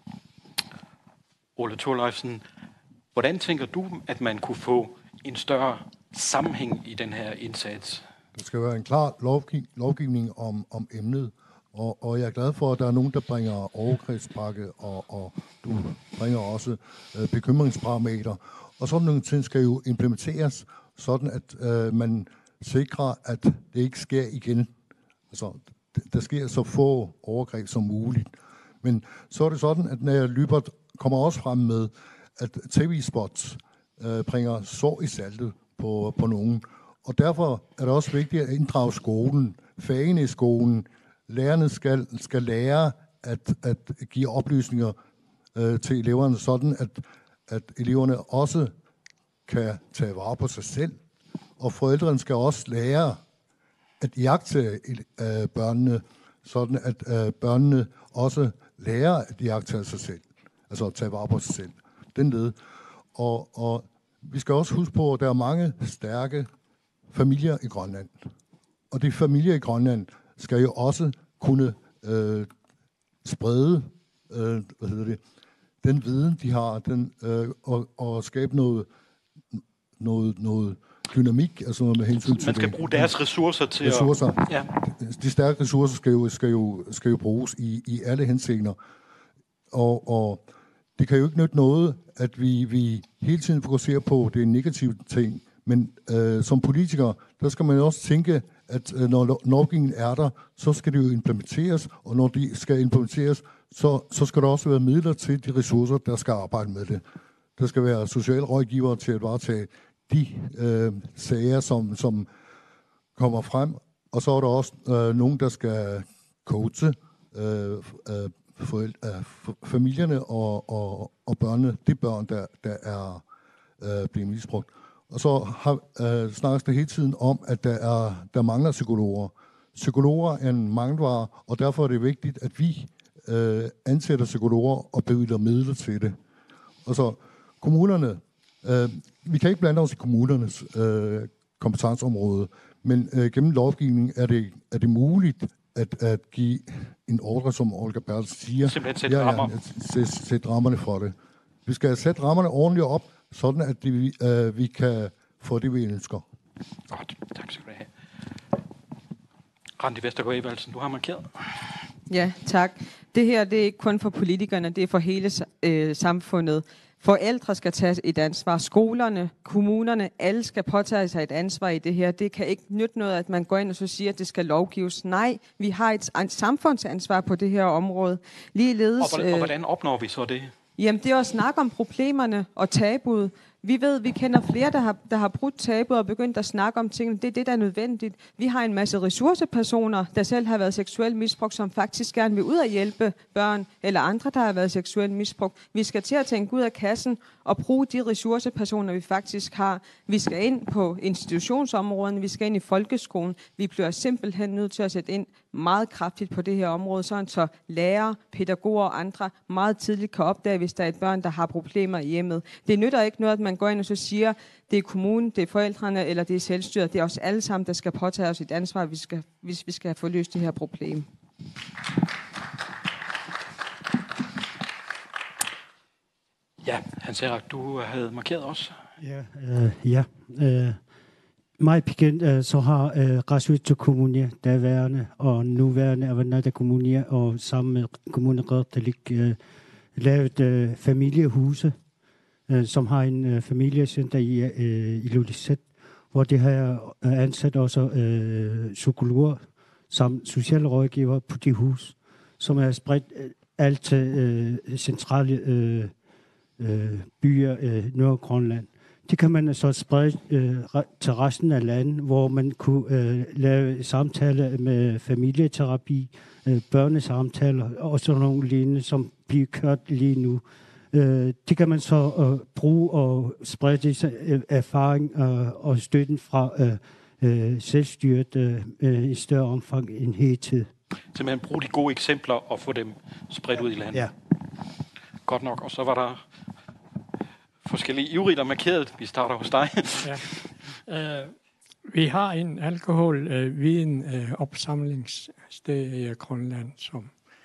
Speaker 1: Ole Thorleifsen, hvordan tænker du, at man kunne få en større sammenhæng i den her indsats?
Speaker 8: Der skal være en klar lovgivning om emnet, og jeg er glad for, at der er nogen, der bringer overgrebspakke, og du bringer også bekymringsparameter. Og sådan nogle ting skal jo implementeres, sådan at man sikrer, at det ikke sker igen. Altså, der sker så få overgreb som muligt. Men så er det sådan, at når Lybert kommer også frem med, at tv-spots bringer sår i saltet på nogen. Og derfor er det også vigtigt at inddrage skolen, fagene i skolen. Lærerne skal lære at give oplysninger til eleverne, sådan at eleverne også kan tage vare på sig selv. Og forældrene skal også lære at iagttage børnene, sådan at børnene også lærer at iagttage sig selv. Altså at tage vare på sig selv. Den led. Og vi skal også huske på, at der er mange stærke familier i Grønland. Og de familier i Grønland skal jo også kunne sprede den viden, de har, og skabe noget dynamik, altså med hensyn til
Speaker 1: man skal bruge deres ressourcer til
Speaker 8: ressourcer.
Speaker 1: Ja.
Speaker 8: De stærke ressourcer skal jo bruges i alle henseender. Og det kan jo ikke nytte noget, at vi hele tiden fokuserer på det negative ting, men som politiker, der skal man også tænke, at når lovgivningen er der, så skal det jo implementeres, og når de skal implementeres, så skal der også være midler til de ressourcer, der skal arbejde med det. Der skal være socialrådgivere til at varetage de sager, som kommer frem, og så er der også nogen, der skal coache familierne og børnene, de børn, der er blevet misbrugt. Og så snakkes det hele tiden om, at der mangler psykologer. Psykologer er en mangelvare, og derfor er det vigtigt, at vi ansætter psykologer og bevilger midler til det. Og så kommunerne, vi kan ikke blande os i kommunernes kompetenceområde, men gennem lovgivning er det muligt at give en ordre, som Olga Bertelsen siger.
Speaker 1: Simpelthen sætte rammer.
Speaker 8: Sætte rammerne for det. Vi skal sætte rammerne ordentligt op, sådan at vi kan få det, vi ønsker.
Speaker 1: Godt, tak skal du have. Randi Vestergaard Evalsen, du har markeret.
Speaker 9: Ja, tak. Det her det er ikke kun for politikerne, det er for hele samfundet. Forældre skal tage et ansvar. Skolerne, kommunerne, alle skal påtage sig et ansvar i det her. Det kan ikke nytte noget, at man går ind og så siger, at det skal lovgives. Nej, vi har et samfundsansvar på det her område. Ligeledes,
Speaker 1: og hvordan opnår vi så det?
Speaker 9: Jamen, det er at snakke om problemerne og tabuet. Vi kender flere, der har brudt tabuet og begyndt at snakke om tingene. Det er det, der er nødvendigt. Vi har en masse ressourcepersoner, der selv har været seksuelt misbrugt, som faktisk gerne vil ud og hjælpe børn eller andre, der har været seksuelt misbrugt. Vi skal til at tænke ud af kassen og bruge de ressourcepersoner, vi faktisk har. Vi skal ind på institutionsområderne, vi skal ind i folkeskolen. Vi bliver simpelthen nødt til at sætte ind meget kraftigt på det her område, sådan så lærere, pædagoger og andre meget tidligt kan opdage, hvis der er et børn, der har problemer i hjemmet. Det nytter ikke noget, at man går ind og så siger, det er kommunen, det er forældrene, eller det er selvstyret. Det er os alle sammen, der skal påtage os et ansvar, hvis vi skal få løst det her problem.
Speaker 1: Ja, Hans Erik, du havde markeret også.
Speaker 6: Ja. Mig bekendt, så har Rasuit Kommune, daværende og nuværende Avanada Kommune og sammen med Kommune Ræddelik lavet familiehuse, som har en familiecenter i Ilulissat, hvor de har ansat også psykologer samt socialrådgiver på de hus, som er spredt alt til centrale byer Nordgrønland. Det kan man så sprede til resten af landet, hvor man kunne lave samtaler med familieterapi, børnesamtaler og sådan nogle lignende, som bliver kørt lige nu. Det kan man så bruge og sprede disse erfaring og støtten fra selvstyret i større omfang end hetid.
Speaker 1: Simpelthen bruge de gode eksempler og få dem spredt ud i landet.
Speaker 6: Ja.
Speaker 1: Godt nok. Og så var der forskellige ivrige, der markeret. Vi starter hos dig.
Speaker 3: Ja. Vi har en alkoholviden opsamlingssted i Grønland, som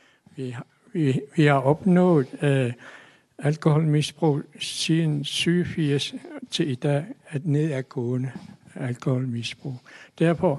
Speaker 3: vi har opnået alkoholmisbrug siden 87 til i dag, at nedadgående alkoholmisbrug. Derfor,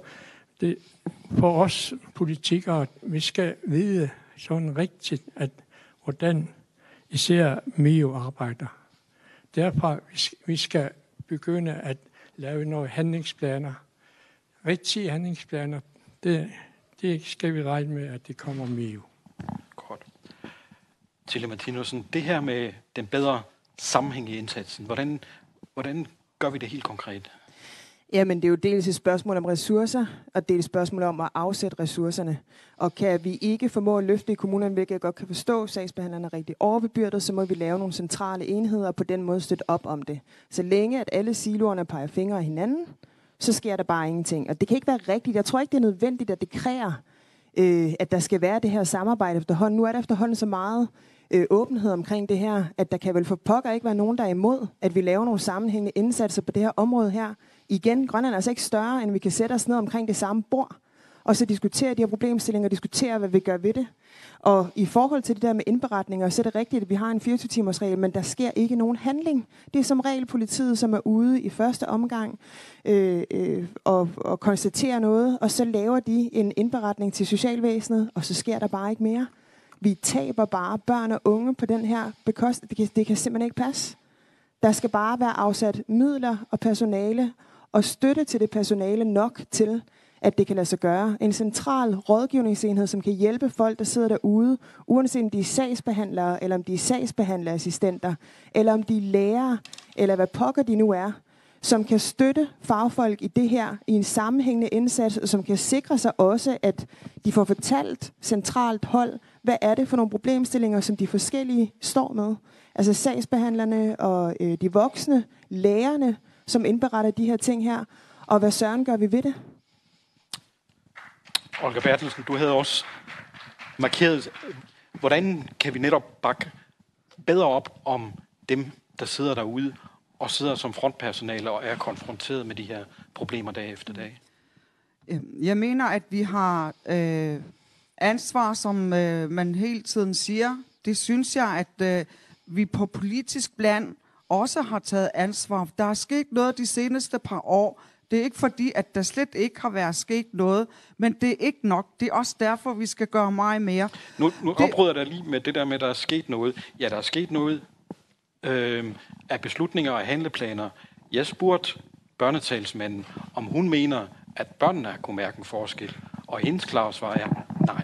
Speaker 3: for os politikere, vi skal vide sådan rigtigt, at hvordan især MIO arbejder. Derfor vi skal begynde at lave nogle handlingsplaner. Rigtige handlingsplaner, det skal vi regne med, at det kommer MIO.
Speaker 1: Godt. Tilly Martinussen, det her med den bedre sammenhæng i indsatsen, hvordan gør vi det helt konkret?
Speaker 5: Jamen, det er jo dels et spørgsmål om ressourcer, og dels et spørgsmål om at afsætte ressourcerne. Og kan vi ikke formå at løfte i kommunerne, hvilket jeg godt kan forstå, sagsbehandlerne er rigtig overbebyrdet, så må vi lave nogle centrale enheder og på den måde støtte op om det. Så længe at alle siloerne peger fingre af hinanden, så sker der bare ingenting. Og det kan ikke være rigtigt. Jeg tror ikke, det er nødvendigt, at det kræver, at der skal være det her samarbejde efterhånden. Nu er der efterhånden så meget åbenhed omkring det her, at der kan vel for pokker ikke være nogen, der er imod, at vi laver nogle sammenhængende indsatser på det her område her. Igen, Grønland er altså ikke større, end vi kan sætte os ned omkring det samme bord og så diskutere de her problemstillinger, og diskutere, hvad vi gør ved det. Og i forhold til det der med indberetninger, så er det rigtigt, at vi har en 24-timers-regel, men der sker ikke nogen handling. Det er som regel politiet, som er ude i første omgang og konstaterer noget, og så laver de en indberetning til socialvæsenet, og så sker der bare ikke mere. Vi taber bare børn og unge på den her bekostning. Det kan simpelthen ikke passe. Der skal bare være afsat midler og personale og støtte til det personale nok til, at det kan lade sig gøre. En central rådgivningsenhed, som kan hjælpe folk, der sidder derude, uanset om de er sagsbehandlere, eller om de er sagsbehandlerassistenter, eller om de er lærere, eller hvad pokker de nu er, som kan støtte fagfolk i det her, i en sammenhængende indsats, og som kan sikre sig også, at de får fortalt centralt hold, hvad er det for nogle problemstillinger, som de forskellige står med. Altså sagsbehandlerne og de voksne, lærerne, som indberetter de her ting her, og hvad søren gør vi ved det?
Speaker 1: Olga Bertelsen, du havde også markeret, hvordan kan vi netop bakke bedre op om dem, der sidder derude og sidder som frontpersonale og er konfronteret med de her problemer dag efter dag?
Speaker 4: Jeg mener, at vi har ansvar, som man hele tiden siger. Det synes jeg, at vi på politisk plan også har taget ansvar. Der er sket noget de seneste par år. Det er ikke fordi, at der slet ikke har været sket noget, men det er ikke nok. Det er også derfor, vi skal gøre meget mere.
Speaker 1: Nu afbryder jeg lige med det der med, at der er sket noget. Ja, der er sket noget af beslutninger og handleplaner. Jeg spurgte børnetalsmanden, om hun mener, at børnene har kunnet mærke en forskel. Og hendes klare svar er nej.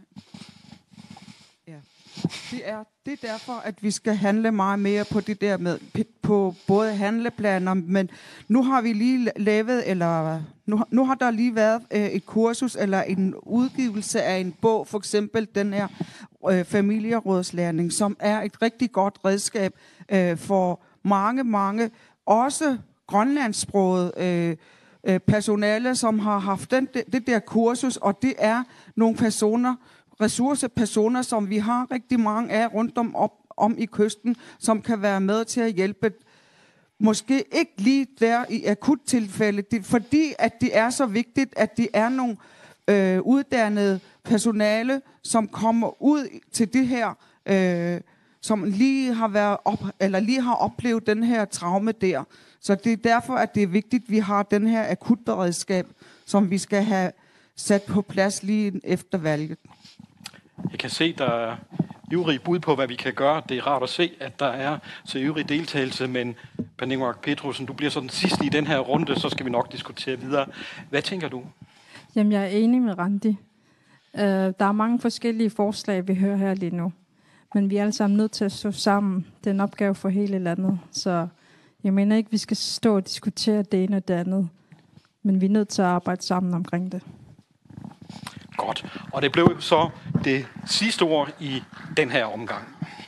Speaker 4: Ja. Det er derfor, at vi skal handle meget mere på det der med på både handleplaner, men nu har vi lige lavet, eller nu har der lige været et kursus eller en udgivelse af en bog, for eksempel den her familierådslærning, som er et rigtig godt redskab for mange, også grønlandssproget personale, som har haft det der kursus, og det er nogle ressourcepersoner, som vi har rigtig mange af rundt om i kysten, som kan være med til at hjælpe. Måske ikke lige der i akuttilfælde, fordi at det er så vigtigt, at det er nogle uddannede personale, som kommer ud til det her, som lige har oplevet den her traume der. Så det er derfor, at det er vigtigt, at vi har den her akutberedskab, som vi skal have sat på plads lige efter valget.
Speaker 1: Jeg kan se, der er ivrig bud på, hvad vi kan gøre. Det er rart at se, at der er så ivrig deltagelse, men Pernille Mørk Petrusen, du bliver så den sidste i den her runde, så skal vi nok diskutere videre. Hvad tænker du?
Speaker 10: Jamen, jeg er enig med Randi. Der er mange forskellige forslag, vi hører her lige nu. Men vi er alle sammen nødt til at stå sammen. Det er en opgave for hele landet. Så jeg mener ikke, vi skal stå og diskutere det ene og det andet. Men vi er nødt til at arbejde sammen omkring det.
Speaker 1: Godt. Og det blev så det sidste ord i den her omgang.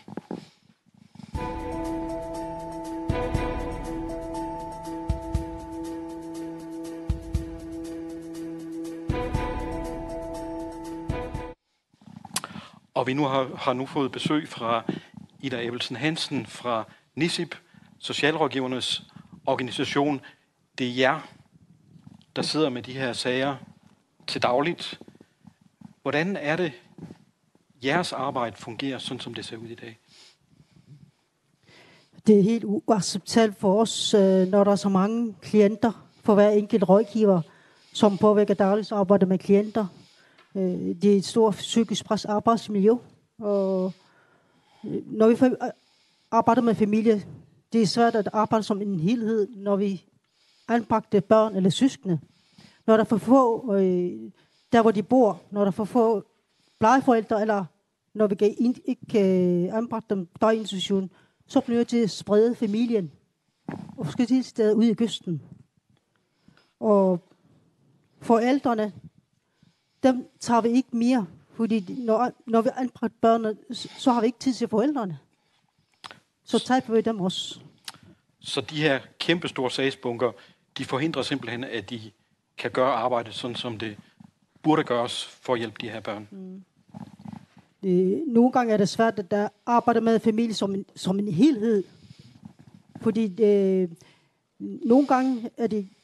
Speaker 1: Og vi har nu fået besøg fra Ida Ebbelsen Hansen fra NISIP, Socialrådgivernes organisation. Det er jer, der sidder med de her sager til dagligt. Hvordan er det, jeres arbejde fungerer, sådan som det ser ud i dag?
Speaker 13: Det er helt uacceptabelt for os, når der er så mange klienter for hver enkelt rådgiver, som påvirker dagligt arbejde med klienter. Det er et stort psykisk pres arbejdsmiljø. Og når vi arbejder med familie, det er svært at arbejde som en helhed, når vi anbragte børn eller søskende. Når der er for få, der hvor de bor, når der er for få plejeforældre, eller når vi ikke anbragte dem der i institution, så bliver det til at sprede familien og forskellige steder ude i kysten. Og forældrene, dem tager vi ikke mere, fordi når vi anbragte børnene, så har vi ikke tid til forældrene. Så tager vi dem også.
Speaker 1: Så de her kæmpestore sagsbunker, de forhindrer simpelthen, at de kan gøre arbejdet sådan, som det burde gøres for at hjælpe de her børn.
Speaker 13: Nogle gange er det svært at arbejde med familie som en helhed. Fordi nogle gange er det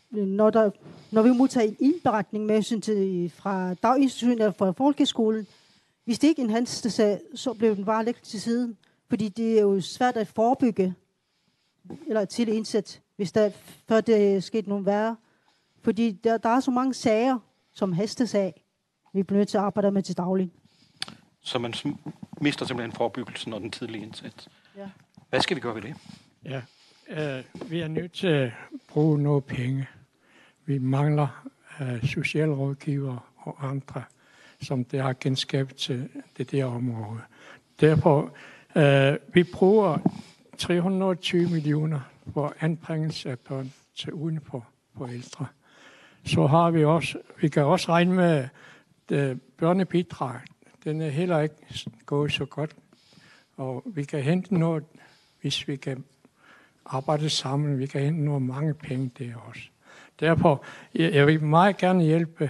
Speaker 13: når vi modtager en indberetning med hensyn til fra daginstitutionen eller fra folkeskolen, hvis det ikke er en henselsesag, så bliver den bare lagt til siden. Fordi det er jo svært at forebygge eller til indsæt, hvis før det er sket noget værre. Fordi der er så mange sager, som hestesag, vi bliver nødt til at arbejde med til daglig.
Speaker 1: Så man mister simpelthen forebyggelsen og den tidlige indsats. Ja. Hvad skal vi gøre ved det?
Speaker 3: Ja, vi er nødt til at bruge noget penge. Vi mangler socialrådgivere og andre, som der har kendskab til det der område. Derfor vi bruger 320 millioner for anbringelse af børn til uden for forældre. Så har vi kan også regne med børnebidrag. Den er heller ikke gået så godt. Og vi kan hente noget, hvis vi kan arbejde sammen. Vi kan hente noget mange penge der også. Derfor jeg vil meget gerne hjælpe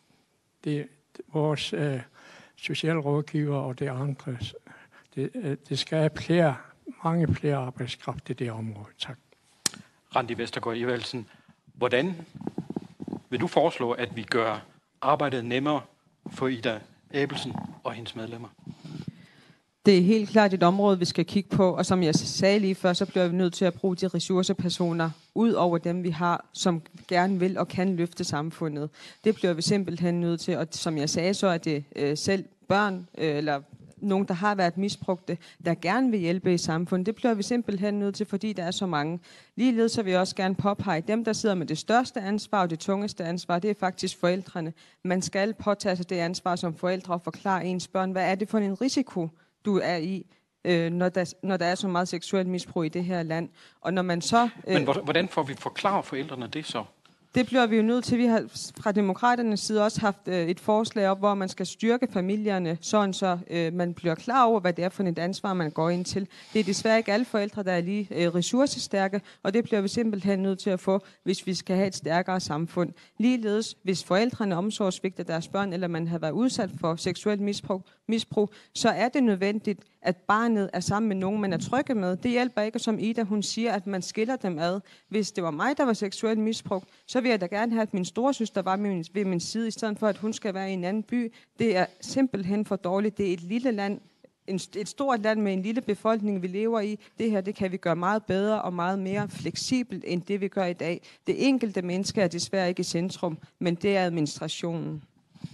Speaker 3: vores socialrådgiver og de andre. Det skal have mange flere arbejdskraft i det område. Tak.
Speaker 1: Randi Vestergaard Evalsen, hvordan vil du foreslå, at vi gør arbejdet nemmere for Ida Abelsen og hendes medlemmer?
Speaker 9: Det er helt klart et område, vi skal kigge på, og som jeg sagde lige før, så bliver vi nødt til at bruge de ressourcepersoner ud over dem, vi har, som gerne vil og kan løfte samfundet. Det bliver vi simpelthen nødt til, og som jeg sagde, så er det selv børn eller nogen, der har været misbrugte, der gerne vil hjælpe i samfundet. Det bliver vi simpelthen nødt til, fordi der er så mange. Ligeledes så vil jeg også gerne påpege, dem, der sidder med det største ansvar og det tungeste ansvar, det er faktisk forældrene. Man skal påtage sig det ansvar som forældre og forklare ens børn, hvad er det for en risiko, du er i, når der er så meget seksuelt misbrug i det her land. Og når man så...
Speaker 1: Men hvordan får vi forklaret forældrene det så?
Speaker 9: Det bliver vi jo nødt til. Vi har fra demokraternes side også haft et forslag op, hvor man skal styrke familierne, sådan så man bliver klar over, hvad det er for et ansvar, man går ind til. Det er desværre ikke alle forældre, der er lige ressourcestærke, og det bliver vi simpelthen nødt til at få, hvis vi skal have et stærkere samfund. Ligeledes, hvis forældrene omsorgsvigter deres børn, eller man har været udsat for seksuelt misbrug, så er det nødvendigt, at barnet er sammen med nogen, man er trygge med. Det hjælper ikke, som Ida hun siger, at man skiller dem ad. Hvis det var mig, der var seksuelt misbrugt, så vil jeg da gerne have, at min storesøster var ved min side, i stedet for, at hun skal være i en anden by. Det er simpelthen for dårligt. Det er et lille land, et stort land med en lille befolkning, vi lever i. Det her, det kan vi gøre meget bedre og meget mere fleksibelt, end det vi gør i dag. Det enkelte menneske er desværre ikke i centrum, men det er administrationen.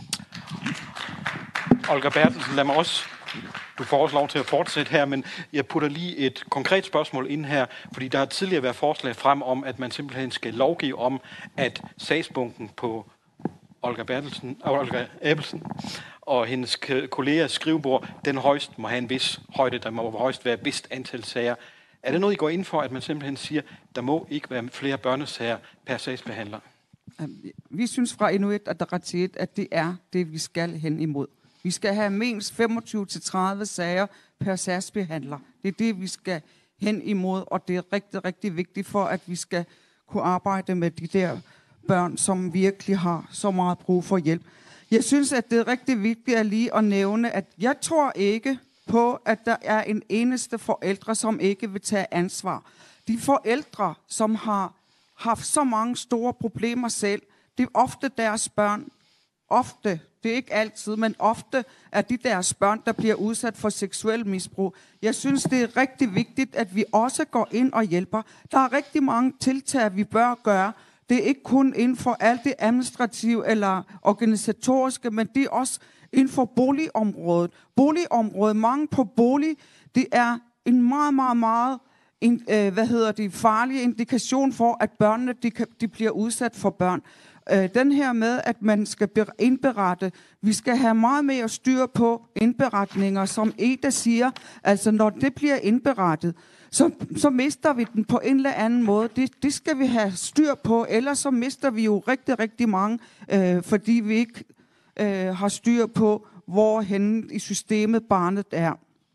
Speaker 1: Olga Bertelsen, lad mig også... Du får også lov til at fortsætte her, men jeg putter lige et konkret spørgsmål ind her, fordi der har tidligere været forslag frem om, at man simpelthen skal lovgive om, at sagsbunken på Olga Abelsen og hendes kollegers skrivebord, den højst må have en vis højde, der må højst være et vist antal sager. Er det noget, I går ind for, at man simpelthen siger, der må ikke være flere børnesager per sagsbehandler?
Speaker 4: Vi synes fra Inuit Ataqatigiit, at det er det, vi skal hen imod. Vi skal have mindst 25-30 sager per sagsbehandler. Det er det, vi skal hen imod, og det er rigtig, rigtig vigtigt for, at vi skal kunne arbejde med de der børn, som virkelig har så meget brug for hjælp. Jeg synes, at det er rigtig vigtigt at lige at nævne, at jeg tror ikke på, at der er en eneste forældre, som ikke vil tage ansvar. De forældre, som har haft så mange store problemer selv, det er ofte deres børn. Ofte, det er ikke altid, men ofte er de deres børn, der bliver udsat for seksuel misbrug. Jeg synes, det er rigtig vigtigt, at vi også går ind og hjælper. Der er rigtig mange tiltag, vi bør gøre. Det er ikke kun inden for alt det administrative eller organisatoriske, men det er også inden for boligområdet. Boligområdet, mange på bolig, det er en meget, meget, meget farlig indikation for, at børnene de bliver udsat for børn. Den her med, at man skal indberette, vi skal have meget mere styr på indberetninger, som Ida siger, altså når det bliver indberettet, så mister vi den på en eller anden måde. Det skal vi have styr på, ellers så mister vi jo rigtig, rigtig mange, fordi vi ikke har styr på, hvor henne i systemet barnet er.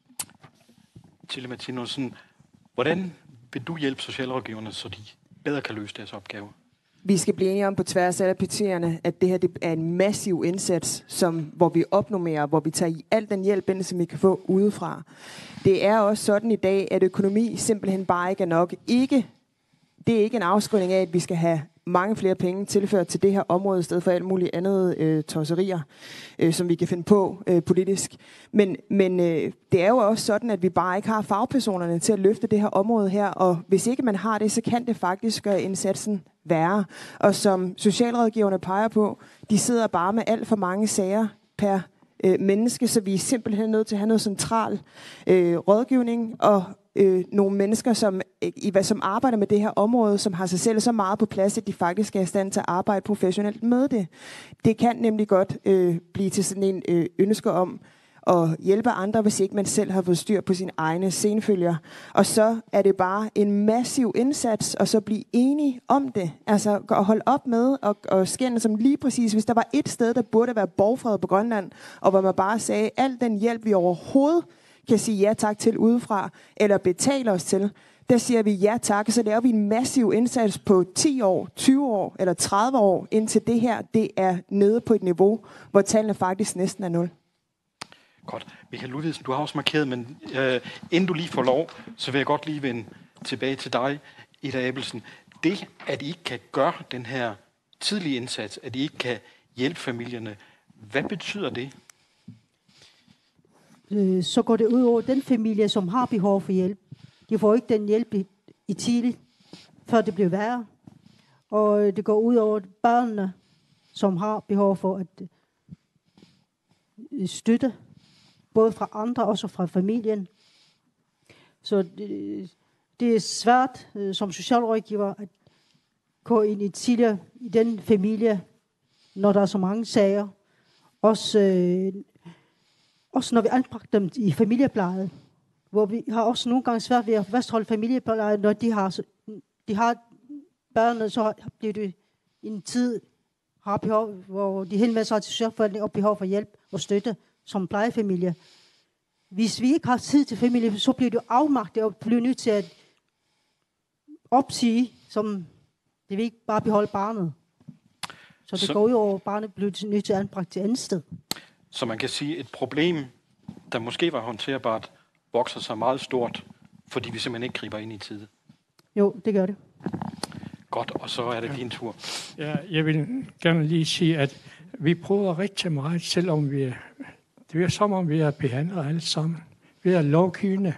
Speaker 1: Tilde Martinussen, hvordan vil du hjælpe socialrådgiverne, så de bedre kan løse deres opgave?
Speaker 5: Vi skal blive enige om på tværs af alle partierne, at det her det er en massiv indsats, hvor vi opnormerer, hvor vi tager i al den hjælp, som vi kan få udefra. Det er også sådan i dag, at økonomi simpelthen bare ikke er nok. Det er ikke en afskrivning af, at vi skal have mange flere penge tilført til det her område, i stedet for alt muligt andet tosserier, som vi kan finde på politisk. Men det er jo også sådan, at vi bare ikke har fagpersonerne til at løfte det her område her, og hvis ikke man har det, så kan det faktisk gøre indsatsen værre. Og som socialrådgiverne peger på, de sidder bare med alt for mange sager per menneske, så vi er simpelthen nødt til at have noget central rådgivning og nogle mennesker, som arbejder med det her område, som har sig selv så meget på plads, at de faktisk er i stand til at arbejde professionelt med det. Det kan nemlig godt blive til sådan en ønske om at hjælpe andre, hvis ikke man selv har fået styr på sine egne senfølger. Og så er det bare en massiv indsats, og så blive enige om det. Altså at holde op med og skænde som lige præcis, hvis der var et sted, der burde være borgfred på Grønland, og hvor man bare sagde, al den hjælp, vi overhovedet kan sige ja tak til udefra, eller betale os til, der siger vi ja tak, så laver vi en massiv indsats på 10 år, 20 år eller 30 år, indtil det her, det er nede på et niveau, hvor tallene faktisk næsten er 0.
Speaker 1: Godt. Michael Ludvigsen, du har også markeret, men inden du lige får lov, så vil jeg godt lige vende tilbage til dig, Ida Abelsen. Det, at I ikke kan gøre den her tidlige indsats, at I ikke kan hjælpe familierne, hvad betyder det?
Speaker 13: Så går det ud over den familie, som har behov for hjælp. De får ikke den hjælp i tidligt, før det bliver værre. Og det går ud over børnene, som har behov for at støtte, både fra andre og fra familien. Så det er svært som socialrådgiver at gå ind i tidligere i den familie, når der er så mange sager. Også når vi anbragte dem i familiepleje, hvor vi har også nogle gange svært ved at fastholde familiepleje, når de har børnene, så bliver det en tid, har behov, hvor de henvender sig til socialforvaltning og behov for hjælp og støtte som plejefamilie. Hvis vi ikke har tid til familie, så bliver det afmagtet og bliver nødt til at opsige, som det vil ikke bare beholde barnet. Så det går ud over, at barnet bliver nødt til at anbragt til andet sted.
Speaker 1: Så man kan sige, at et problem, der måske var håndterbart, vokser sig meget stort, fordi vi simpelthen ikke griber ind i tide.
Speaker 13: Jo, det gør det.
Speaker 1: Godt, og så er det din tur.
Speaker 3: Ja, jeg vil gerne lige sige, at vi prøver rigtig meget, selvom det er som om vi er behandlet alle sammen. Vi er lovgivende.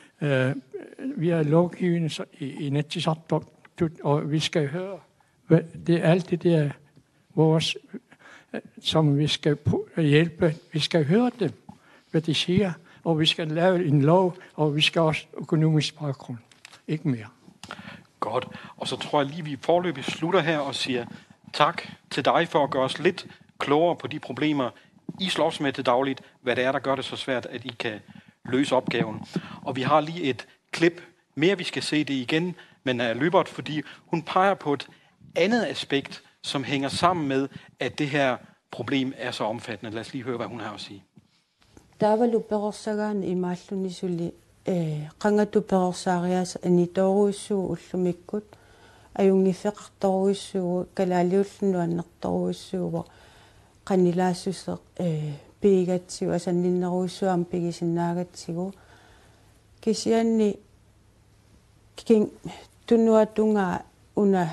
Speaker 3: I Inatsisartut, og vi skal høre, det er alt det der vores, som vi skal hjælpe. Vi skal høre dem, hvad de siger, og vi skal lave en lov, og vi skal også økonomisk baggrund. Ikke mere.
Speaker 1: Godt, og så tror jeg lige, vi forløbig slutter her og siger tak til dig for at gøre os lidt klogere på de problemer, I slås med til dagligt, hvad det er, der gør det så svært, at I kan løse opgaven. Og vi har lige et klip mere, vi skal se det igen, men er Løbert, fordi hun peger på et andet aspekt, som hænger sammen med, at det her problem er så omfattende. Lad os lige høre, hvad hun har at sige.
Speaker 12: Tavalu perorsagaan imaallunisuli qangatu perorsaarias anitoruissugu ullumikkut ajungifeqartoruissugu kalaaliullunu annertoruissugu qanilaasusseq piigatsigu asanninneruissuam pigisinnaagatsigu kisianni king tunuatunga una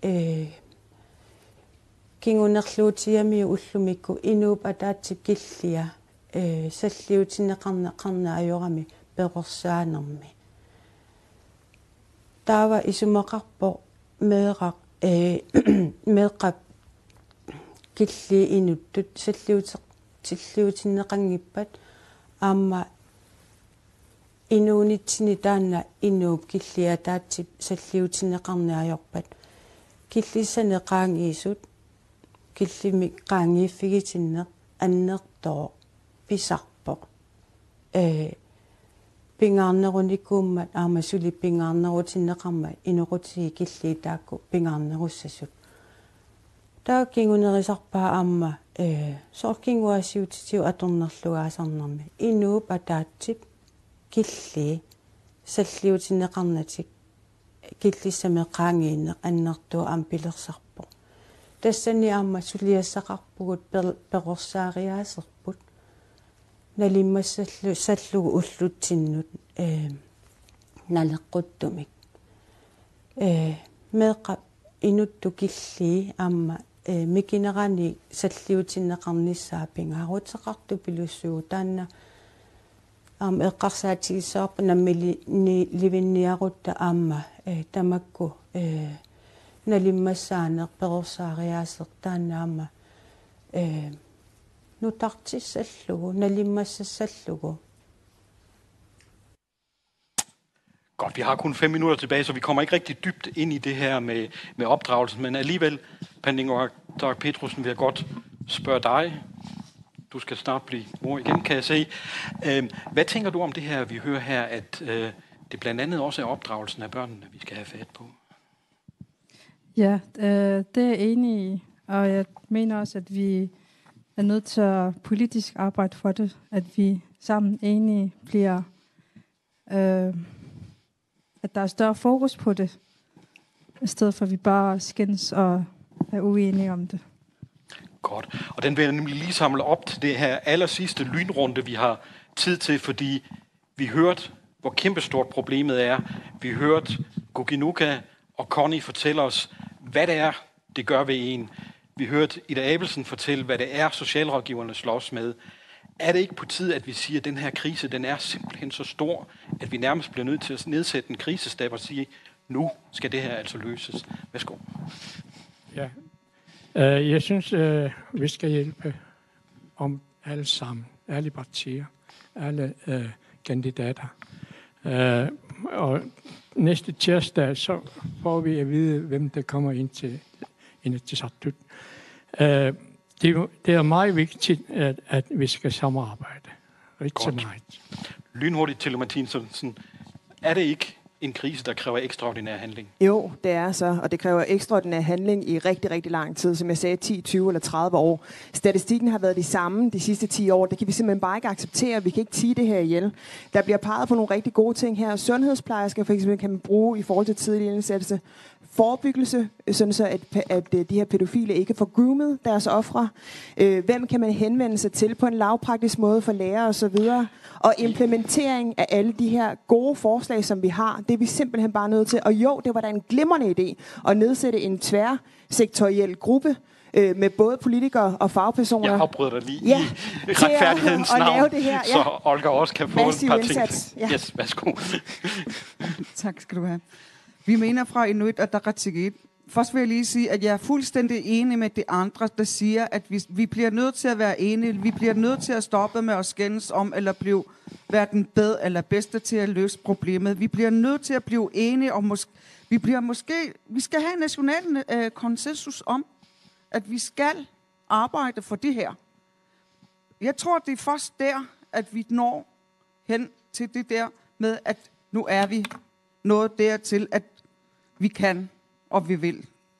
Speaker 12: kingunerluutiami ullumikku inuup ataatip killia salliutineqarna ajorami perorsaanermi taava isumaqarpo meeqap killi inuttut salliutineqangippat aamma inuunitsini taanna inuup killia taatip salliutineqarnaajorpat killissane qaangiisut killimi qaangiiffigitinneq annertoo pisarpo pingaarnerunikkuummat aama suli pingaarnerutinneqarma inuqutigi killi taakku pingaarnerussasut taakingunerisarpaa aama soorkinguassiutitiu atornerlugaasarnermi inuup ataatip killi salliutineqarnatik killissame qaangiinneq annertuu ampilersarpo tassani aama suliassaqarpugut perorsaariaaserput nalimmassallu sallugu ulluttinnut naleqquttumik meeqa inuttukilli amma mikinerani salliutinneqarnissaapingaarutseqartu pilussuu taanna eqqarsaatigissaarpa nammili livinniarutta amma tamakku nalimmassaaneq peqorsaariaaseq taanna amma nutartissallugu nalimmassassallugu.
Speaker 1: Godt, vi har kun 5 minutter tilbage, så vi kommer ikke rigtig dybt ind i det her med opdragelsen, men alligevel, Pandingo Dag Petrusen, vil jeg godt spørge dig. Du skal snart blive mor igen, kan jeg se. Hvad tænker du om det her, vi hører her, at det blandt andet også er opdragelsen af børnene, vi skal have fat på?
Speaker 10: Ja, det er jeg enig i, og jeg mener også, at vi er nødt til at politisk arbejde for det, at vi sammen enige bliver, at der er større fokus på det, i stedet for at vi bare skændes og er uenige om det.
Speaker 1: Godt, og den vil jeg nemlig lige samle op til det her allersidste lynrunde, vi har tid til, fordi vi hørte, hvor kæmpestort problemet er. Vi hørte Guginuka og Connie fortælle os, hvad det er, det gør ved en. Vi hørte Ida Abelsen fortælle, hvad det er, socialrådgiverne slås med. Er det ikke på tide, at vi siger, at den her krise, den er simpelthen så stor, at vi nærmest bliver nødt til at nedsætte en krisestab og sige, nu skal det her altså løses. Værsgo.
Speaker 3: Ja, jeg synes, vi skal hjælpe om alle sammen, alle partier, alle kandidater. Og næste tirsdag, så får vi at vide, hvem der kommer ind til Inatsisartut. Det er meget vigtigt, at vi skal samarbejde. Rigtig meget.
Speaker 1: Lynhurtigt til Martinsen. Er det ikke en krise, der kræver ekstraordinær handling?
Speaker 5: Jo, det er så, og det kræver ekstraordinær handling i rigtig, rigtig lang tid, som jeg sagde, 10, 20 eller 30 år. Statistikken har været de samme de sidste 10 år. Det kan vi simpelthen bare ikke acceptere. Vi kan ikke tie det her ihjel. Der bliver peget på nogle rigtig gode ting her. Sundhedsplejersker for eksempel kan man bruge i forhold til tidlig indsættelse. Forebyggelse, sådan så at de her pædofile ikke får groomet deres ofre. Hvem kan man henvende sig til på en lavpraktisk måde for lærere osv. Og implementering af alle de her gode forslag, som vi har, det er vi simpelthen bare nødt til. Og jo, det var da en glimrende idé at nedsætte en tværsektoriel gruppe med både politikere og fagpersoner.
Speaker 1: Jeg afbryder dig lige i retfærdighedens navn, det her, så Olga også kan få et par ting. Ja. Yes, værsgo.
Speaker 4: Tak skal du have. Vi mener fra Inuit Ataqatigiit. Først vil jeg lige sige, at jeg er fuldstændig enig med de andre, der siger, at vi bliver nødt til at være enige. Vi bliver nødt til at stoppe med at skændes om, eller blive hverken bedre eller bedste til at løse problemet. Vi bliver nødt til at blive enige, og vi skal have en national konsensus om, at vi skal arbejde for det her. Jeg tror, det er først der, at vi når hen til det der med, at nu er vi nået dertil, at vi kan, og vi vil.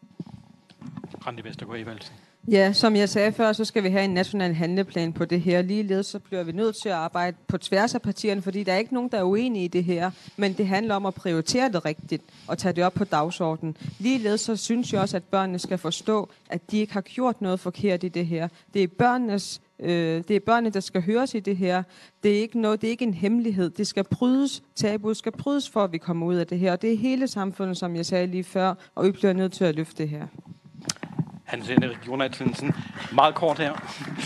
Speaker 1: Randi Vestergaard Evalsen.
Speaker 9: Ja, som jeg sagde før, så skal vi have en national handleplan på det her. Ligeledes så bliver vi nødt til at arbejde på tværs af partierne, fordi der er ikke nogen, der er uenige i det her. Men det handler om at prioritere det rigtigt og tage det op på dagsordenen. Ligeledes så synes jeg også, at børnene skal forstå, at de ikke har gjort noget forkert i det her. Det er børnene, der skal høres i det her. Det er ikke en hemmelighed. Det skal brydes. Tabuet skal brydes, for at vi kommer ud af det her. Og det er hele samfundet, som jeg sagde lige før, og vi bliver nødt til at løfte det her.
Speaker 1: Hans Henrik Jonathansen, meget kort her.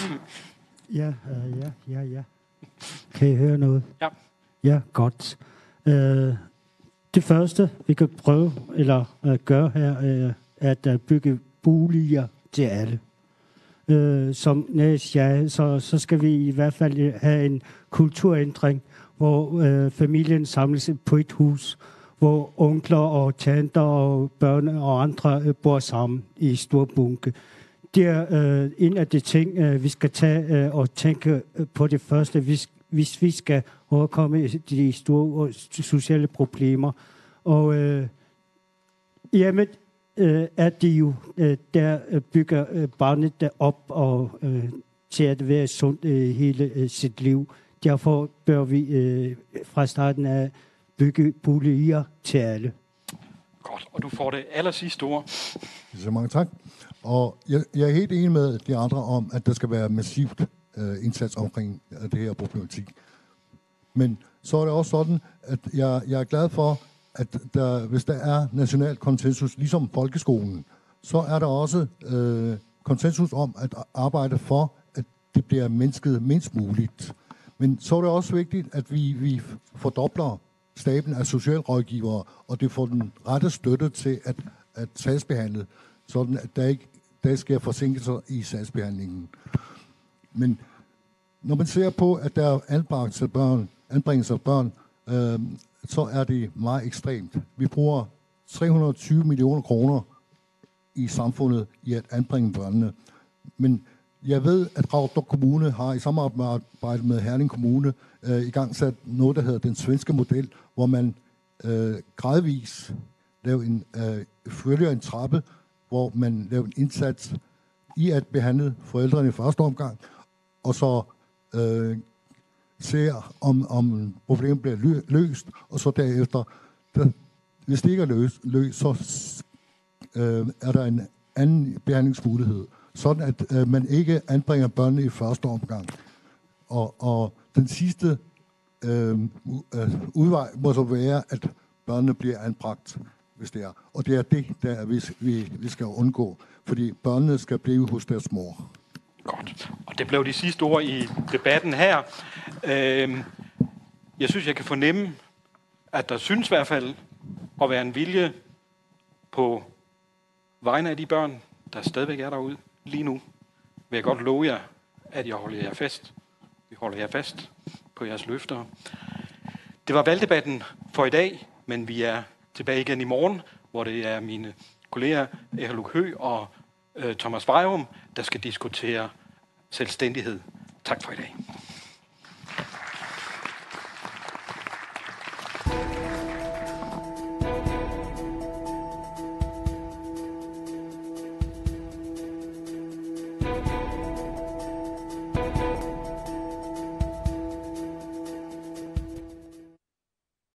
Speaker 6: Ja. Kan I høre noget?
Speaker 1: Ja.
Speaker 6: Ja, godt. Det første, vi kan prøve eller gøre her, er at bygge boliger til alle. Som Næs sagde, så skal vi i hvert fald have en kulturændring, hvor familien samles på et hus, hvor onkler og tanter og børn og andre bor sammen i stor bunke. Det er en af de ting, vi skal tage og tænke på det første, hvis vi skal overkomme de store sociale problemer. Og hjemmet er det jo, der bygger barnet op og til at være sundt hele sit liv. Derfor bør vi fra starten af bygge boliger til alle.
Speaker 1: Godt, og du får det allersidste ord.
Speaker 8: Så mange tak. Og jeg er helt enig med de andre om, at der skal være massivt indsats omkring det her problematik. Men så er det også sådan, at jeg er glad for, at hvis der er national konsensus, ligesom folkeskolen, så er der også konsensus om at arbejde for, at det bliver mindsket mindst muligt. Men så er det også vigtigt, at vi fordobler staben af socialrådgivere, og det får den rette støtte til at sagsbehandle, sådan at der sker forsinkelser i sagsbehandlingen. Men når man ser på, at der er anbringelser af børn, så er det meget ekstremt. Vi bruger 320 millioner kroner i samfundet i at anbringe børnene. Men jeg ved, at Qaqortoq Kommune har i samarbejde med Herning Kommune i gang sat noget, der hedder den svenske model, hvor man gradvis følger en trappe, hvor man laver en indsats i at behandle forældrene i første omgang, og så ser, om problemet bliver løst, og så derefter, hvis det ikke er løst, så er der en anden behandlingsmulighed, sådan at man ikke anbringer børnene i første omgang. Og den sidste udvej må så være, at børnene bliver anbragt, hvis det er. Og det er det, der vi skal undgå, fordi børnene skal blive hos deres mor.
Speaker 1: Godt. Og det blev de sidste ord i debatten her. Jeg synes, jeg kan fornemme, at der synes i hvert fald at være en vilje på vegne af de børn, der stadigvæk er derude lige nu. Vil jeg godt love jer, at jeg holder jer fast. Vi holder jer fast på jeres løfter. Det var valgdebatten for i dag, men vi er tilbage igen i morgen, hvor det er mine kolleger Ehrluk Høgh og Thomas Vejrum, der skal diskutere selvstændighed. Tak for i dag.